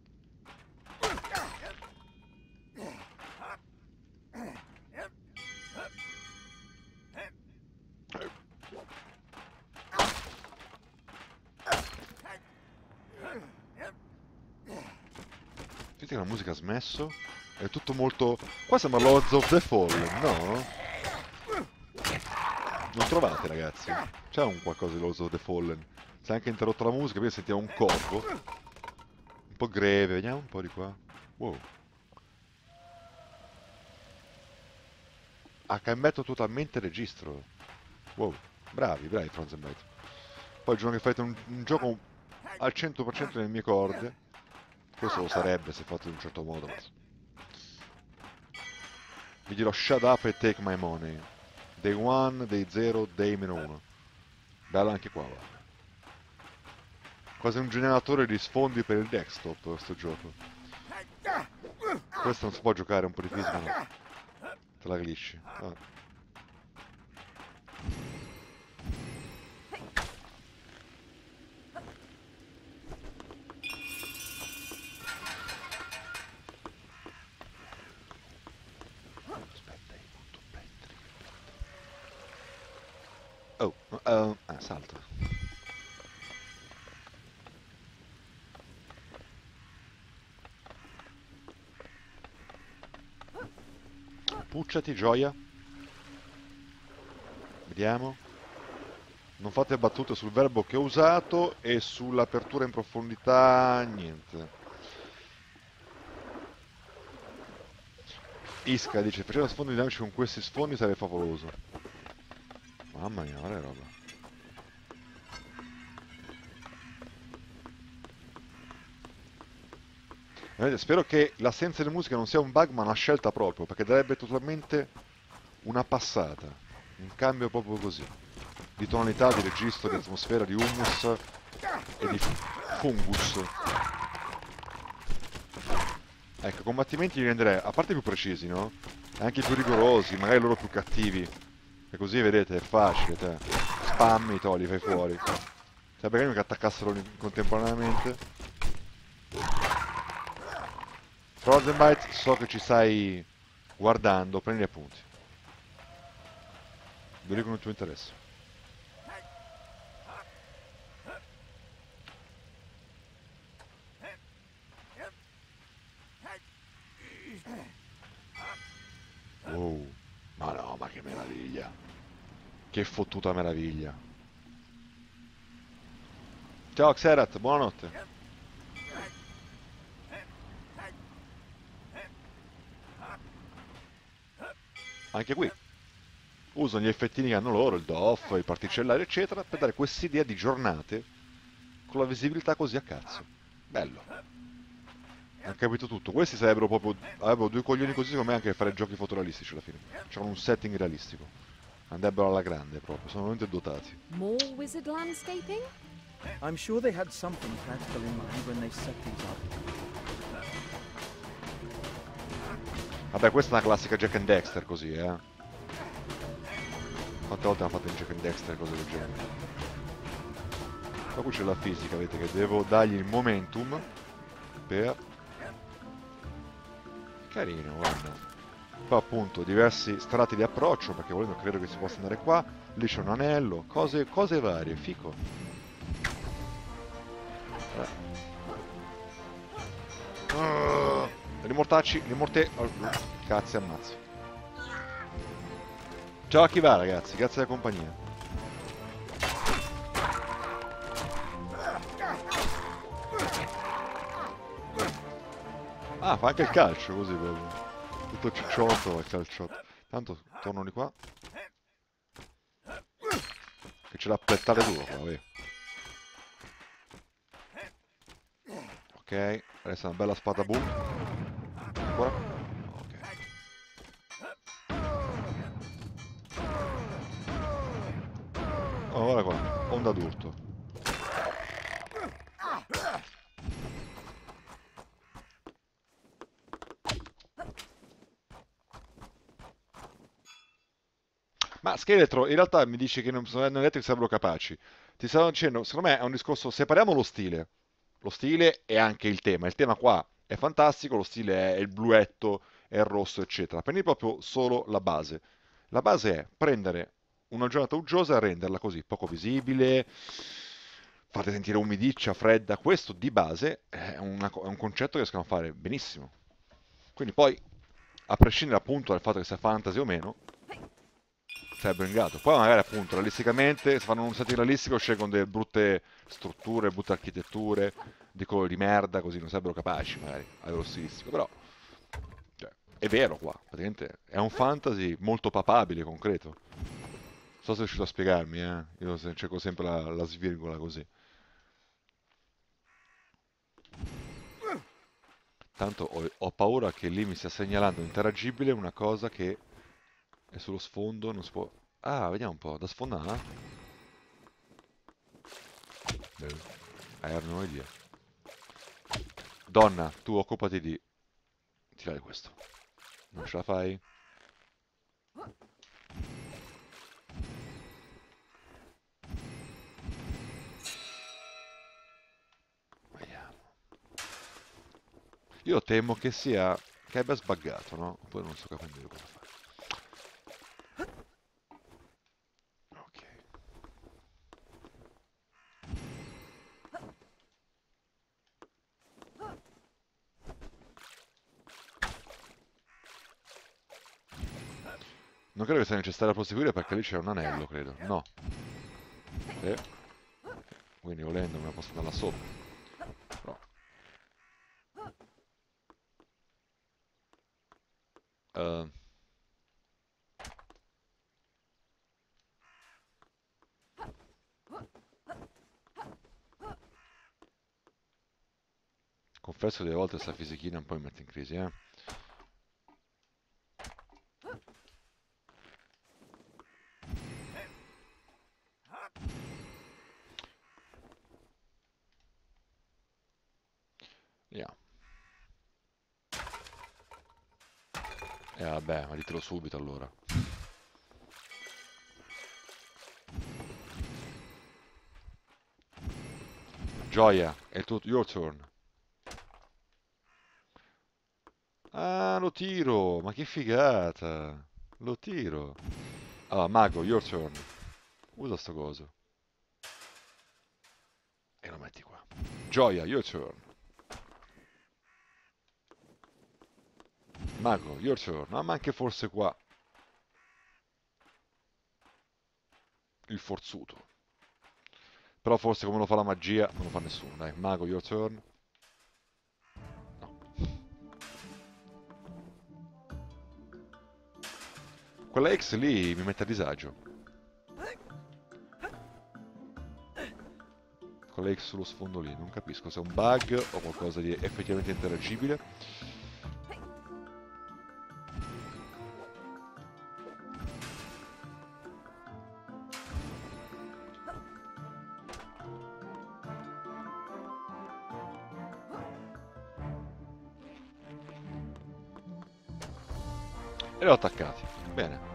Senti che la musica ha smesso? È tutto molto... Qua sembra Lords of the Fallen, no? Non trovate, ragazzi? C'è un qualcosa di Lords of the Fallen. Si è anche interrotto la musica, prima sentiamo un corvo. Un po' greve, vediamo un po' di qua. Wow. Ha cambiato totalmente il registro. Wow. Bravi, bravi Frozenbyte. Poi il giorno che fate un, un gioco al cento per cento nelle mie corde... Questo lo sarebbe se fatto in un certo modo. Vi dirò shut up and take my money. Day one, day zero, day meno uno. Bello anche qua, va. Quasi un generatore di sfondi per il desktop questo gioco. Questo non si può giocare un po' di fisica, no. Te la glitchi. Ah. Oh, uh, ah, salto. Pucciati, gioia. Vediamo. Non fate battute sul verbo che ho usato e sull'apertura in profondità, niente. Iska dice, facendo sfondi dinamici con questi sfondi sarebbe favoloso. Mamma mia, guarda che roba. Vedete, spero che l'assenza di musica non sia un bug ma una scelta proprio, perché darebbe totalmente una passata, un cambio proprio così, di tonalità, di registro, di atmosfera, di hummus e di fungus. Ecco, i combattimenti li renderei, a parte più precisi, no? Anche più rigorosi, magari loro più cattivi. E così vedete, è facile, te. Spammi, to, li fai fuori. Sarebbe carino che attaccassero contemporaneamente. Frozenbyte, so che ci stai guardando, prendi gli appunti. Vedi con il tuo interesse. Wow, ma no, ma che meraviglia. Che fottuta meraviglia. Ciao Xerath, buonanotte. Anche qui usano gli effettini che hanno loro, il D O F, i particellari eccetera, per dare quest'idea di giornate con la visibilità così a cazzo. Bello. Hanno capito tutto. Questi sarebbero proprio, avrebbero due coglioni così secondo me anche per fare giochi fotorealistici alla fine. C'hanno un setting realistico. Andrebbero alla grande proprio, sono veramente dotati. More wizard landscaping? I'm sure they had something practical in mind when they set these up. Vabbè, questa è una classica Jack and Dexter così, eh. Quante volte hanno fatto in Jack and Dexter cose del genere? Ma qui c'è la fisica, vedete che devo dargli il momentum per... Carino, guarda. Poi appunto diversi strati di approccio, perché volendo credo che si possa andare qua. Lì c'è un anello, cose, cose varie, fico. Eh. Uh. Li mortacci, li morte... Oh, cazzo ammazzo. Ciao a chi va ragazzi, grazie della compagnia. Ah, fa anche il calcio così proprio. Tutto cicciotto il calciotto. Tanto torno di qua. Che ce l'ha plettare duro qua, vabbè. Ok, adesso una bella spada boom. Ancora? Ok. Oh, guarda qua, onda d'urto. Ma Scheletro, in realtà mi dici che non, non hai detto che sarebbero capaci. Ti stavo dicendo, secondo me è un discorso, separiamo lo stile. Lo stile e anche il tema. Il tema qua è fantastico, lo stile è il bluetto, è il rosso, eccetera. Prendi proprio solo la base. La base è prendere una giornata uggiosa e renderla così, poco visibile, fate sentire umidiccia, fredda. Questo di base è, una- è un concetto che riescono a fare benissimo. Quindi poi, a prescindere appunto dal fatto che sia fantasy o meno, sarebbero in grado. Poi magari appunto realisticamente, se fanno un setting realistico scelgono delle brutte strutture, brutte architetture, di colori di merda, così non sarebbero capaci magari a livello stilistico. Però, cioè, è vero qua, praticamente è un fantasy molto papabile, concreto. Non so se è riuscito a spiegarmi, eh. Io se- cerco sempre la, la svirgola così. Tanto ho, ho paura che lì mi stia segnalando interagibile una cosa che è sullo sfondo, non si può... Ah, vediamo un po', da sfondare? Beh, I have no idea. Donna, tu occupati di tirare questo. Non ce la fai? Vediamo. Io temo che sia... che abbia sbaggato, no? Poi non so capire cosa fare. Ok. Non credo che sia necessario proseguire perché lì c'è un anello, credo. No. Sì. Quindi volendo me la posso andare là sopra. Però... Uh, confesso che delle volte sta fisichina un po' mi mette in crisi, eh. Vediamo. E eh, vabbè, ma ditelo subito allora. Gioia, è il tuo your turn. Ah, lo tiro, ma che figata. Lo tiro. Allora, mago, your turn. Usa sto coso. E lo metti qua. Gioia, your turn. Mago, your turn. Ah, ma anche forse qua. Il forzuto. Però forse come lo fa la magia non lo fa nessuno. Dai, mago, your turn. No. Quella X lì mi mette a disagio. Con la X sullo sfondo lì, non capisco se è un bug o qualcosa di effettivamente interagibile. E li ho attaccati, bene.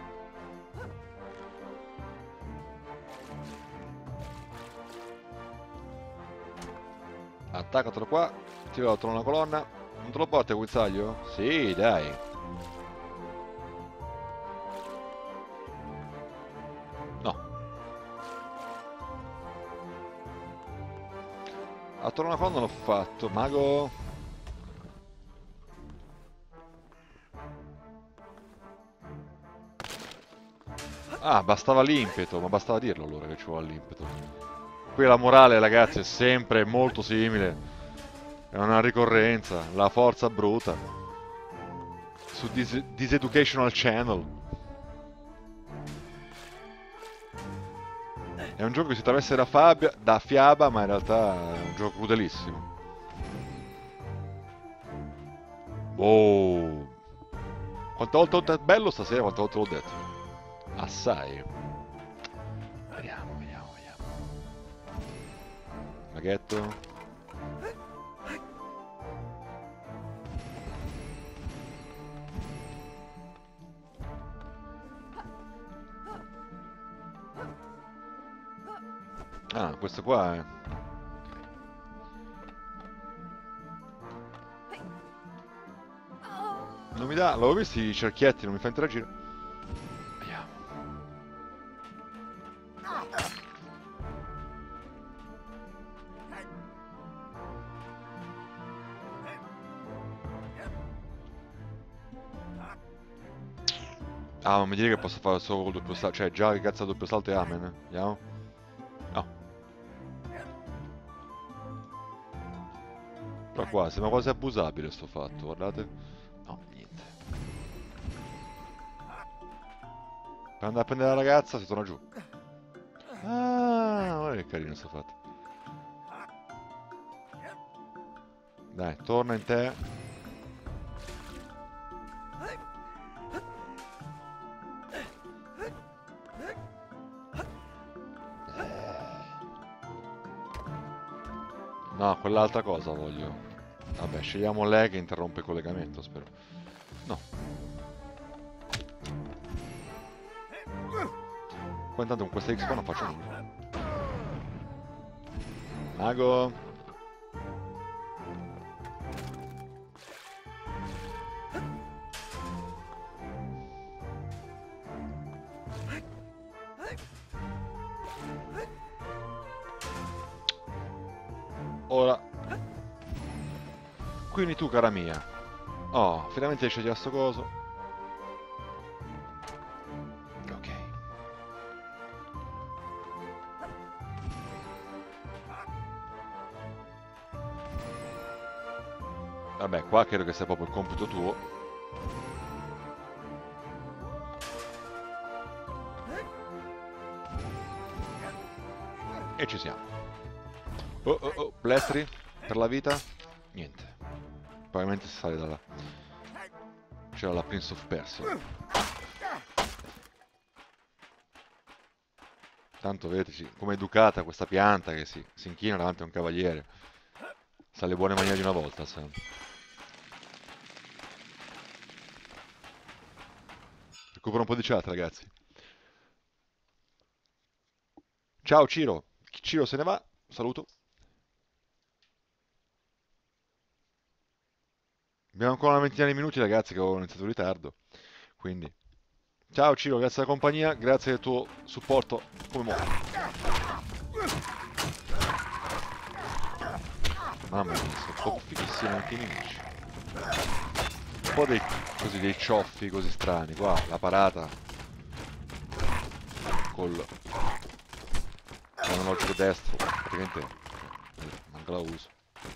Attaccatelo qua, tiratelo una colonna. Non te lo porti a guizzaglio? Sì, dai. No. Attorno una colonna l'ho fatto. Mago. Ah, bastava l'impeto, ma bastava dirlo allora che ci vuole l'impeto. Qui la morale, ragazzi, è sempre molto simile. È una ricorrenza, la forza bruta. Su Dis Diseducational Channel. È un gioco che si traveste da, fabia, da fiaba, ma in realtà è un gioco crudelissimo. Oh. Quante volte ho detto bello stasera, quante volte l'ho detto? Assai. Vediamo, vediamo, vediamo. Maghetto. questo qua, eh. Non mi dà, l'avevo visto i cerchietti, non mi fa interagire. Vediamo. Ah, non mi dire che posso fare solo col doppio salto, cioè già che cazzo doppio salto e amen, vediamo. No. Però qua sembra quasi abusabile sto fatto, guardate. No, niente. Per andare a prendere la ragazza si torna giù. Ah, guarda che carino sto fatto. Dai, torna in te. No, quell'altra cosa voglio. Vabbè, scegliamo lei che interrompe il collegamento, spero. No. Qua intanto con questa X qua non faccio nulla. Mago. Ora. Quindi tu, cara mia. Oh, finalmente scegli a sto coso. Ok. Vabbè, qua credo che sia proprio il compito tuo. E ci siamo. Oh oh oh, plettri per la vita? Niente. Probabilmente si sale da là. C'era la Prince of Persia. Tanto vedete come è educata questa pianta che si, si inchina davanti a un cavaliere. Sa le buone maniere di una volta, sa. Recupero un po' di chat, ragazzi. Ciao Ciro. Ciro se ne va. Saluto. Abbiamo ancora una ventina di minuti, ragazzi, che ho iniziato in ritardo. Quindi, ciao Ciro, grazie della compagnia, grazie del tuo supporto come mo. Mamma mia, sono proprio fighissimi anche i nemici. Un po' dei, così, dei cioffi così strani. Qua, la parata. Col l'analogico destro, praticamente eh, manca la uso.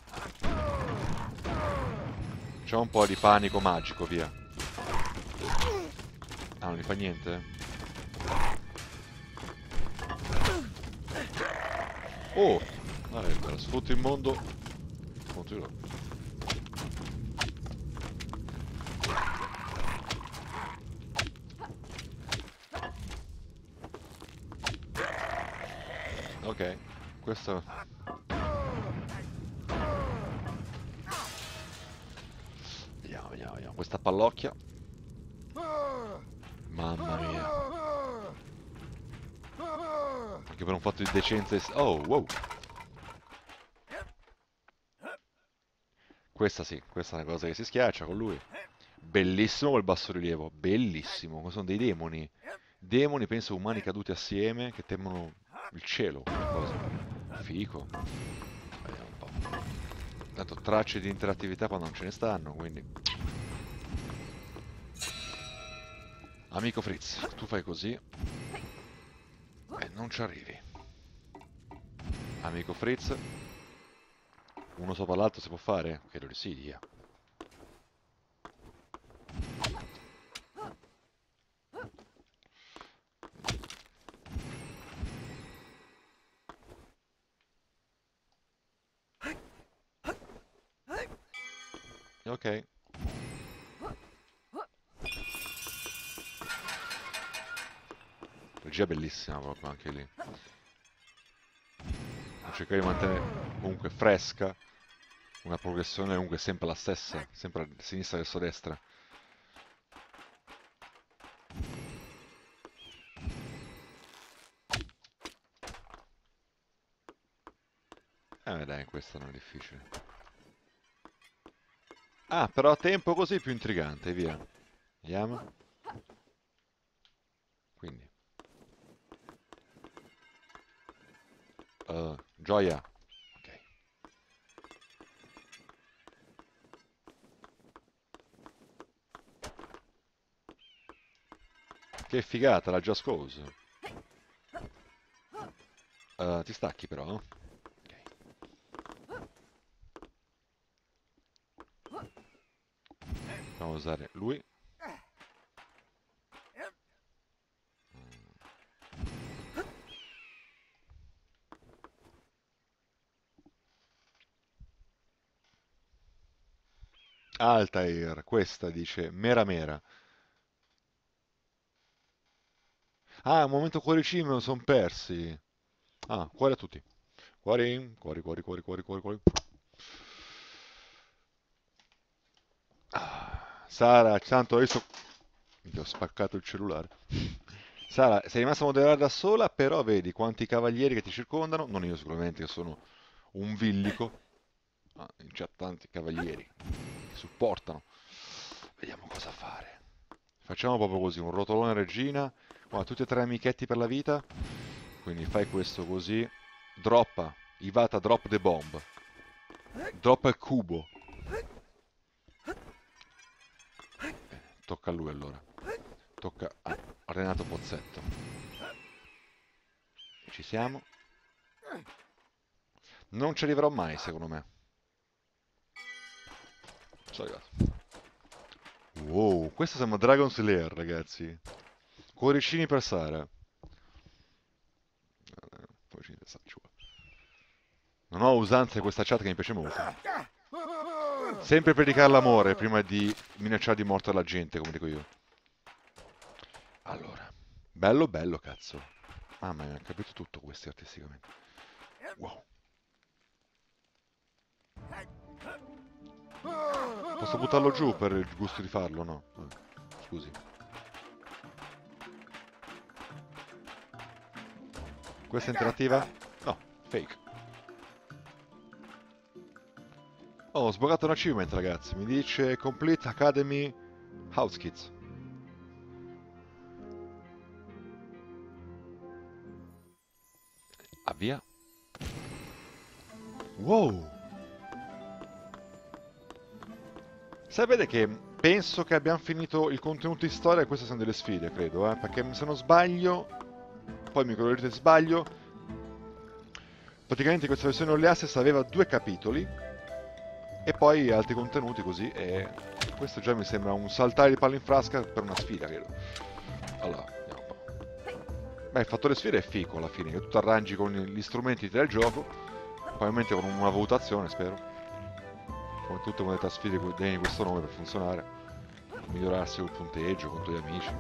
C'è un po' di panico magico, via. Ah, non gli fa niente? Oh! Guarda, sfrutto il mondo. Sfrutto io. Ok, questo... Vediamo, vediamo, vediamo. Questa pallocchia. Mamma mia. Anche per un fatto di decenza... Oh, wow. Questa sì, questa è una cosa che si schiaccia con lui. Bellissimo quel basso rilievo, bellissimo. Sono dei demoni. Demoni, penso, umani caduti assieme che temono il cielo. Qualcosa. Fico. Vediamo un po'. Tanto tracce di interattività quando non ce ne stanno, quindi... Amico Fritz, tu fai così. E non ci arrivi. Amico Fritz. Uno sopra l'altro si può fare? Credo di sì, via. Ok. Regia bellissima proprio anche lì. Cercare di mantenere comunque fresca una progressione comunque sempre la stessa, sempre a sinistra verso destra. Eh dai, questo non è difficile. Ah, però a tempo così è più intrigante, via. Vediamo. Quindi. Uh, gioia. Ok. Che figata, la Just Cause. Uh, ti stacchi però, no? Proviamo a usare lui. Altair, questa dice Mera Mera. Ah, un momento cuoricino me lo son persi. Ah, cuore a tutti. Cuori, cuori, cuori, cuori, cuori, cuori, cuori. Ah, Sara, tanto adesso mi ho spaccato il cellulare. Sara, sei rimasta a moderare da sola, però vedi quanti cavalieri che ti circondano. Non io sicuramente, che sono un villico. Ah, in chat tanti cavalieri che supportano. Vediamo cosa fare. Facciamo proprio così, un rotolone regina. Guarda, tutti e tre amichetti per la vita. Quindi fai questo così. Droppa. Ivata, drop the bomb. Droppa il cubo. Eh, tocca a lui allora. Tocca a Renato Pozzetto. Ci siamo. Non ci arriverò mai, secondo me. Sono arrivato. Wow, questo sembra Dragon Slayer, ragazzi. Cuoricini per Sara. Cuoricini per Sara, ci vuole. Non ho usanza di questa chat che mi piace molto. Sempre predicare l'amore prima di minacciare di morte alla gente, come dico io. Allora, bello bello, cazzo. Mamma mia, ho capito tutto questi artisticamente. Wow. Posso buttarlo giù per il gusto di farlo, no? Scusi. Questa è interattiva? No, fake. Oh, ho sbloccato un achievement, ragazzi. Mi dice Complete Academy House Kids. Avvia. Wow. Sapete che penso che abbiamo finito il contenuto di storia e queste sono delle sfide, credo, eh? Perché se non sbaglio, poi mi correggete se sbaglio, praticamente questa versione Early Access aveva due capitoli e poi altri contenuti così, e questo già mi sembra un saltare di palla in frasca per una sfida, credo. Allora, vediamo un po'. Beh, il fattore sfida è fico alla fine, che tu ti arrangi con gli strumenti del gioco, probabilmente con una valutazione, spero. Come tutte le modalità sfide degne di questo nome per funzionare, migliorarsi col punteggio contro gli amici.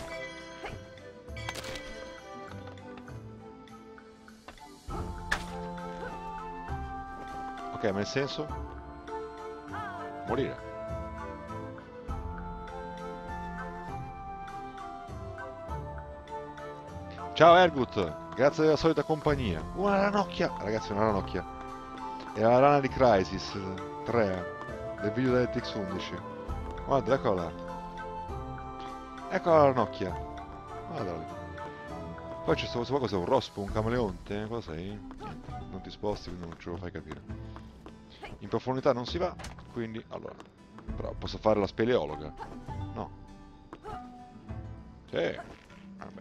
Ok, ma nel senso? Morire. Ciao Ergut, grazie della solita compagnia. Una ranocchia, ragazzi, una ranocchia. È la rana di Crysis tre del video da Netflix undici. Guarda, eccola là. Eccola la ranocchia. Guarda lì. Poi c'è questo qua, cos'è? Un rospo, un camaleonte? Cosa sei? Niente, non ti sposti, quindi non ce lo fai capire. In profondità non si va, quindi allora. Però posso fare la speleologa? No. Sì. Vabbè.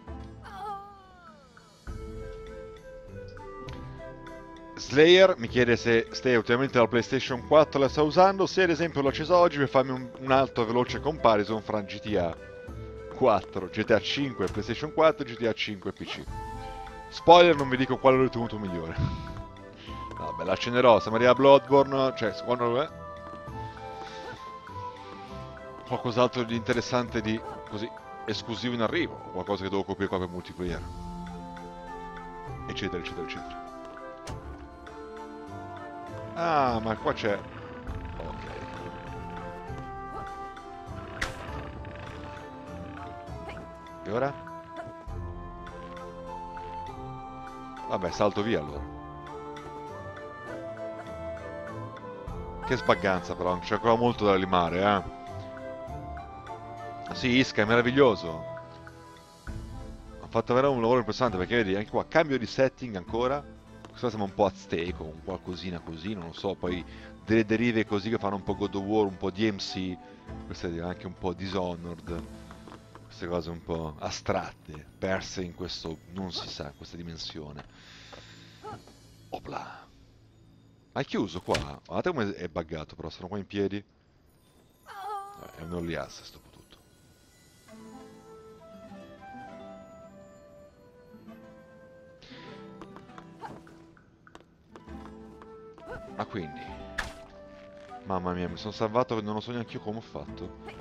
Slayer mi chiede se Stay ultimamente la PlayStation quattro la sta usando, se ad esempio l'ho accesa oggi per farmi un, un alto veloce comparison fra G T A quattro, G T A cinque, PlayStation quattro e G T A cinque P C. Spoiler, non vi dico quale ho ritenuto migliore. Vabbè, l'accenderò, se Maria Bloodborne, cioè secondo me qualcos'altro di interessante di così esclusivo in arrivo, o qualcosa che devo coprire qua per multiplayer, eccetera eccetera eccetera. Ah, ma qua c'è... Ok. E ora? Vabbè, salto via allora. Che sbagganza però, c'è ancora molto da limare, eh. Sì, Iska è meraviglioso. Ha fatto veramente un lavoro impressionante perché vedi, anche qua, cambio di setting ancora. Questo sembra un po' azteco, un qualcosina così, non lo so. Poi delle derive così che fanno un po' God of War, un po' D M C. Questo è anche un po' Dishonored. Queste cose un po' astratte, perse in questo, non si sa, questa dimensione. Opla. Hai chiuso qua? Guardate come è buggato però, sono qua in piedi. Eh, è un early access dopo tutto. Ma quindi... Mamma mia, mi sono salvato che non lo so neanche io come ho fatto.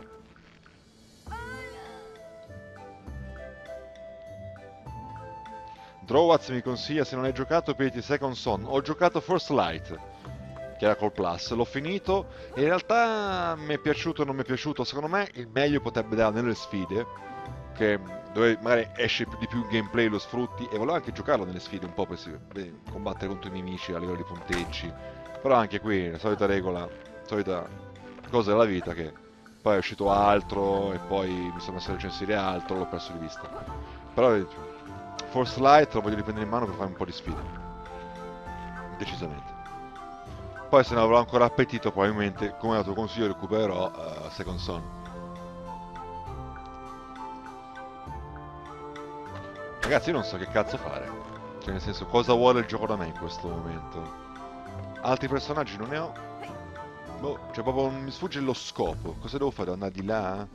Drowaz mi consiglia, se non hai giocato Pretty Second Son. Ho giocato First Light, che era col Plus, l'ho finito e in realtà mi è piaciuto o non mi è piaciuto. Secondo me il meglio potrebbe dare nelle sfide, che dove magari esce più di più il gameplay, lo sfrutti, e volevo anche giocarlo nelle sfide un po' per si- beh, combattere contro i nemici a livello di punteggi. Però anche qui, la solita regola, solita cosa della vita, che poi è uscito altro e poi mi sono messo a recensire altro, l'ho perso di vista. Però... Force Light lo voglio riprendere in mano per fare un po' di sfida. Decisamente. Poi se ne avrò ancora appetito, probabilmente, come dato consiglio, recupererò uh, Second Son. Ragazzi, io non so che cazzo fare. Cioè, nel senso, cosa vuole il gioco da me in questo momento? Altri personaggi non ne ho. Boh, cioè proprio mi sfugge lo scopo. Cosa devo fare? Devo andare di là?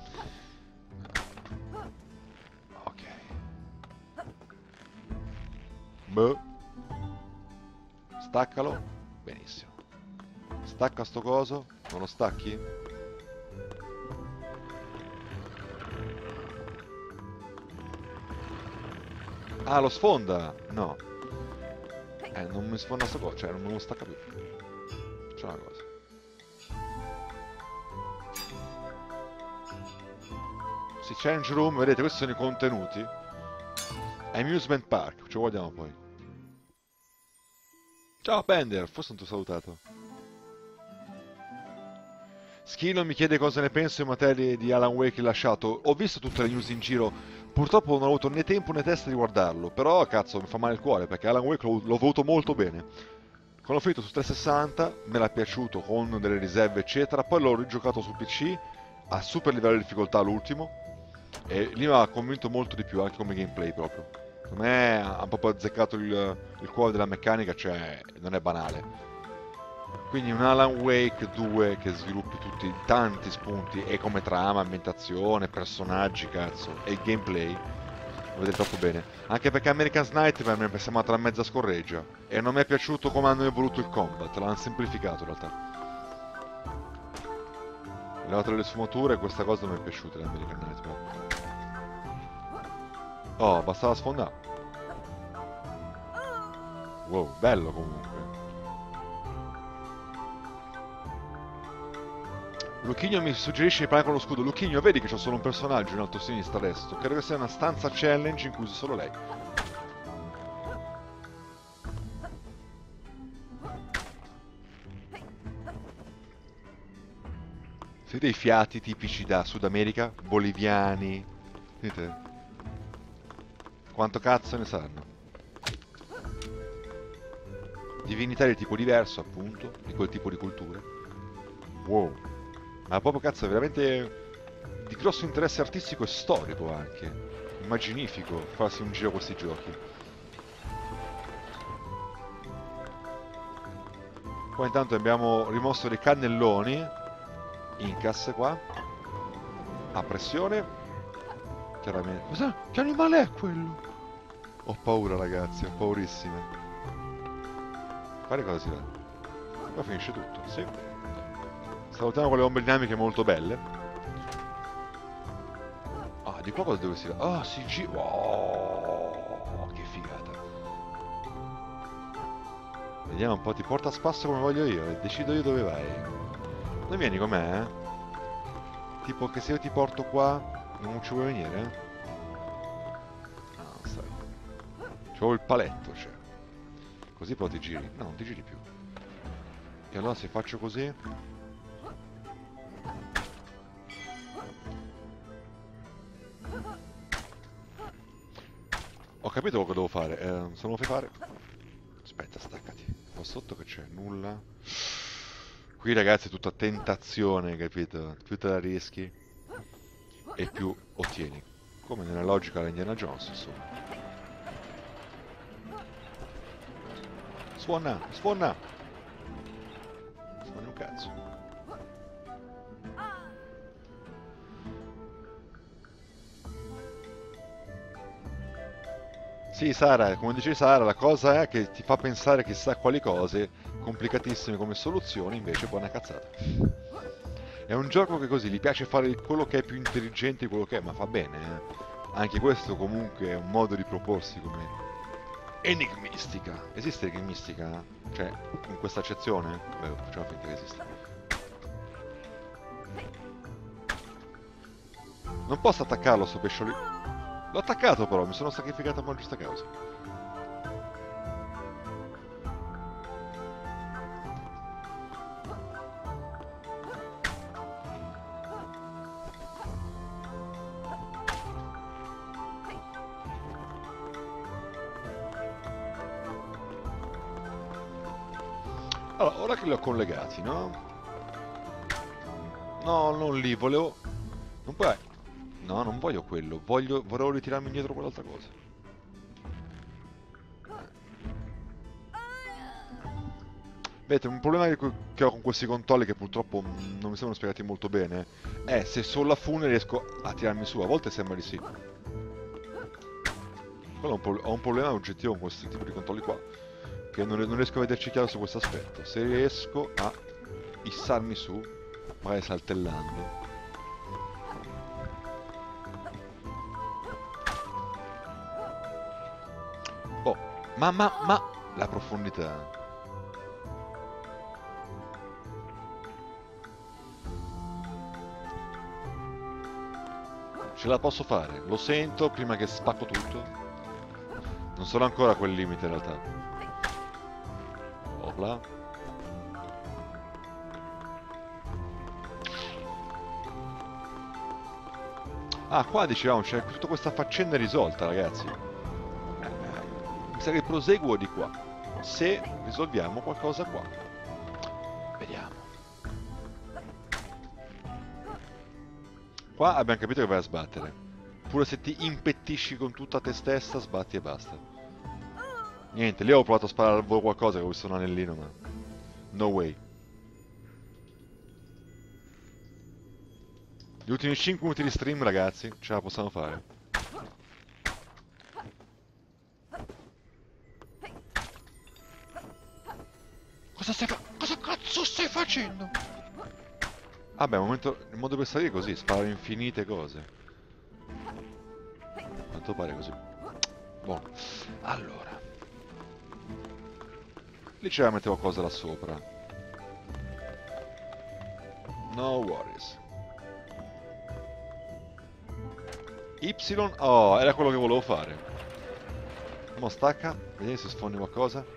Boh. Staccalo. Benissimo. Stacca sto coso. Non lo stacchi? Ah, lo sfonda. No. Eh, non mi sfonda sto coso. Cioè, non lo stacca più. C'è una cosa. Si change room. Vedete, questi sono i contenuti. Amusement Park, ci guardiamo poi. Ciao Pender, forse non ti ho salutato. Schino mi chiede cosa ne penso in materia di Alan Wake rilasciato. Ho visto tutte le news in giro, purtroppo non ho avuto né tempo né testa di guardarlo, però cazzo mi fa male il cuore perché Alan Wake l'ho, l'ho voluto molto bene. Quando l'ho finito su trecentosessanta me l'ha piaciuto con delle riserve eccetera, poi l'ho rigiocato su P C a super livello di difficoltà l'ultimo e lì mi ha convinto molto di più anche come gameplay proprio. Secondo me ha proprio azzeccato il, il cuore della meccanica, cioè non è banale. Quindi un Alan Wake due che sviluppi tutti tanti spunti e come trama, ambientazione, personaggi, cazzo, e il gameplay lo vedete troppo bene. Anche perché American's Nightmare mi è sembrata una mezza scorreggia e non mi è piaciuto come hanno evoluto il combat, l'hanno semplificato in realtà. Levato le sfumature, questa cosa non mi è piaciuta l'American Nightmare. Oh, bastava sfondare. Wow, bello comunque. Lucchigno mi suggerisce di parlare con lo scudo. Lucchigno, vedi che c'ho solo un personaggio in alto a sinistra adesso. Credo che sia una stanza challenge in cui usi solo lei. Siete dei fiati tipici da Sud America? Boliviani? Vedete? Quanto cazzo ne sanno? Divinità di tipo diverso, appunto, di quel tipo di culture. Wow. Ma proprio cazzo, è veramente di grosso interesse artistico e storico anche. Immaginifico farsi un giro a questi giochi. Poi intanto abbiamo rimosso dei cannelloni. Incas qua. A pressione. Chiaramente. Cosa? Che animale è quello? Ho paura ragazzi, ho paurissime. Fare cosa si va? Qua finisce tutto, sì. Salutiamo con le ombre dinamiche molto belle. Ah, di qua cosa dove si va? Ah, si gira. Oh, che figata. Vediamo un po', ti porta a spasso come voglio io e decido io dove vai. Non vieni con me, eh? Tipo che se io ti porto qua, non ci vuoi venire? No, non stai. C'ho il paletto, cioè. Così poi ti giri. No, non ti giri più. E allora se faccio così... Ho capito quello che devo fare, eh, se non lo fai fare... Aspetta, staccati. Qua sotto che c'è? Nulla. Qui ragazzi è tutta tentazione, capito? Più te la rischi e più ottieni. Come nella logica di Indiana Jones, insomma. Suona, suona! Suona un cazzo. Sì, Sara, come dice Sara, la cosa è che ti fa pensare chissà quali cose complicatissime come soluzioni, invece poi è una cazzata. È un gioco che così gli piace fare quello che è più intelligente di quello che è, ma fa bene, eh. Anche questo comunque è un modo di proporsi come enigmistica. Esiste enigmistica? Cioè, in questa accezione? Beh, facciamo finta che esista. Non posso attaccarlo sto pesciolino. L'ho attaccato però, mi sono sacrificato per una giusta causa. Allora, ora che li ho collegati, no? No, non lì, volevo... Non puoi... No, non voglio quello, voglio... Volevo ritirarmi indietro quell'altra cosa. Vedete, un problema che ho con questi controlli che purtroppo non mi sembrano spiegati molto bene è se solo la fune riesco a tirarmi su, a volte sembra di sì. Quello ho, un ho un problema oggettivo con questo tipo di controlli qua, che non, non riesco a vederci chiaro su questo aspetto. Se riesco a issarmi su, magari saltellando. Oh, ma ma ma la profondità. Ce la posso fare, lo sento prima che spacco tutto. Non sono ancora a quel limite in realtà. Opla. Ah, qua dicevamo c'è tutta questa faccenda risolta, ragazzi. Eh, mi sa che proseguo di qua, se risolviamo qualcosa qua. Vediamo. Qua abbiamo capito che vai a sbattere. Pure se ti impettisci con tutta te stessa, sbatti e basta. Niente, lì ho provato a sparare al volo qualcosa che ho visto un anellino, ma... No way. Gli ultimi cinque minuti di stream, ragazzi, ce la possiamo fare. Cosa stai facendo? Cosa cazzo stai facendo? Vabbè, il, momento, il modo per salire è così, sparo infinite cose. Quanto pare così. Buono. Allora. Lì c'era mettere qualcosa là sopra. No worries. Y. Oh, era quello che volevo fare. Mo stacca. Vediamo se sfondi qualcosa.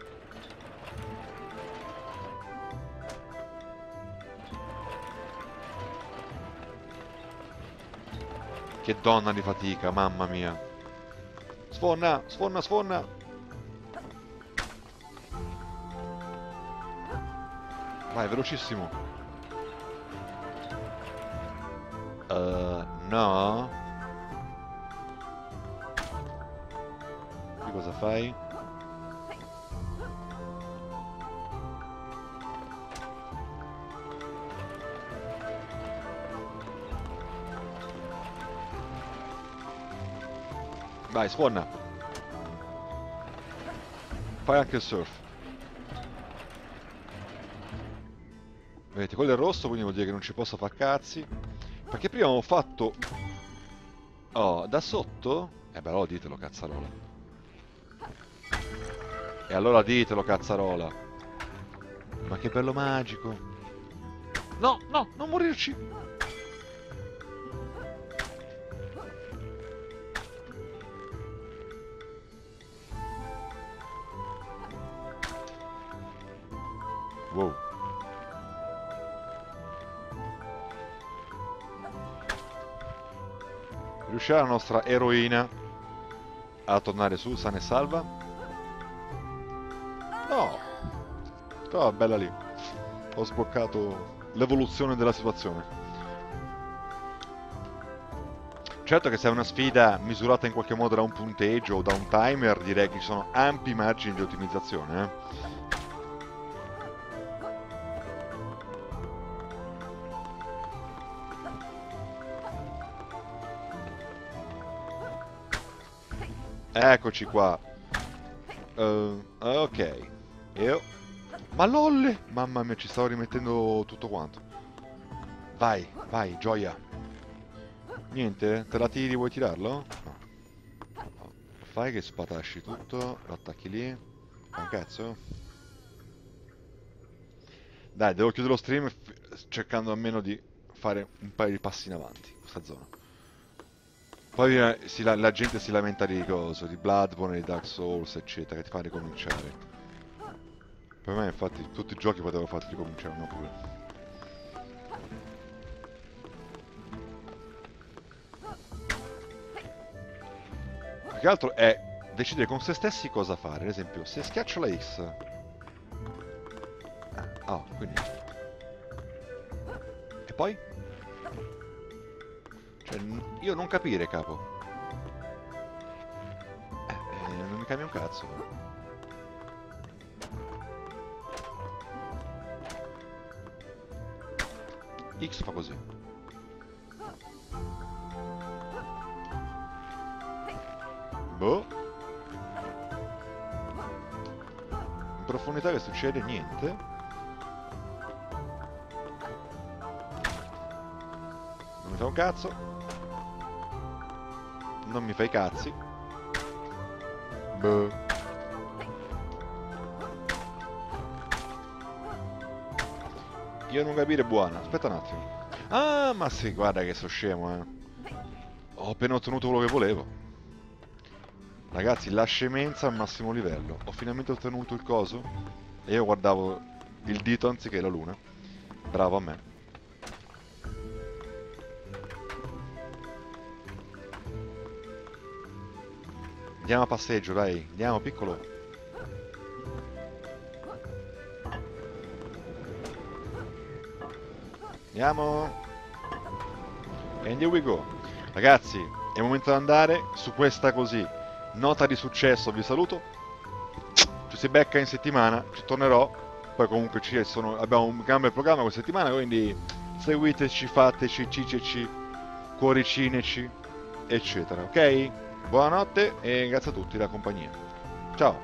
Che donna di fatica, mamma mia. Sfonna, sfonna, sfonna. Vai, velocissimo. Uh, no. Qui cosa fai? Vai, sfonna. Fai anche il surf. Vedete, quello è rosso, quindi vuol dire che non ci posso far cazzi. Perché prima ho fatto... Oh, da sotto? Eh beh, allora ditelo, cazzarola. E allora ditelo, cazzarola. Ma che bello magico. No, no, non morirci. Wow. Riuscirà la nostra eroina a tornare su sana e salva? No! Stava bella lì. Ho sbloccato l'evoluzione della situazione. Certo che se è una sfida misurata in qualche modo da un punteggio o da un timer, direi che ci sono ampi margini di ottimizzazione, eh? Eccoci qua. Uh, ok. Io. Ma lolle! Mamma mia, ci stavo rimettendo tutto quanto. Vai, vai, gioia. Niente? Te la tiri, vuoi tirarlo? No. No. Fai che spatasci tutto, lo attacchi lì. Fa un cazzo? Dai, devo chiudere lo stream cercando almeno di fare un paio di passi in avanti in questa zona. Poi eh, si, la, la gente si lamenta di cose, di Bloodborne, di Dark Souls, eccetera, che ti fa ricominciare. Per me, infatti, tutti i giochi potevano farti ricominciare, no pure. Più che altro è decidere con se stessi cosa fare. Ad esempio, se schiaccio la X... Ah, oh, quindi... E poi? Cioè, io non capire, capo. Eh, eh, non mi cambia un cazzo. X fa così. Boh. In profondità che succede? Niente. Non mi fa un cazzo. Non mi fai cazzi. Boh. Io non capire buona. Aspetta un attimo. Ah, ma sì, guarda che so scemo, eh. Ho appena ottenuto quello che volevo. Ragazzi, la scemenza al massimo livello. Ho finalmente ottenuto il coso. E io guardavo il dito anziché la luna. Bravo a me. Andiamo a passeggio, dai. Andiamo, piccolo. Andiamo. And here we go. Ragazzi, è il momento di andare su questa così. Nota di successo, vi saluto. Ci si becca in settimana, ci tornerò. Poi comunque ci sono, abbiamo un gran bel programma questa settimana, quindi seguiteci, fateci, ciceci, cuoricineci, eccetera, ok? Buonanotte e grazie a tutti della compagnia. Ciao!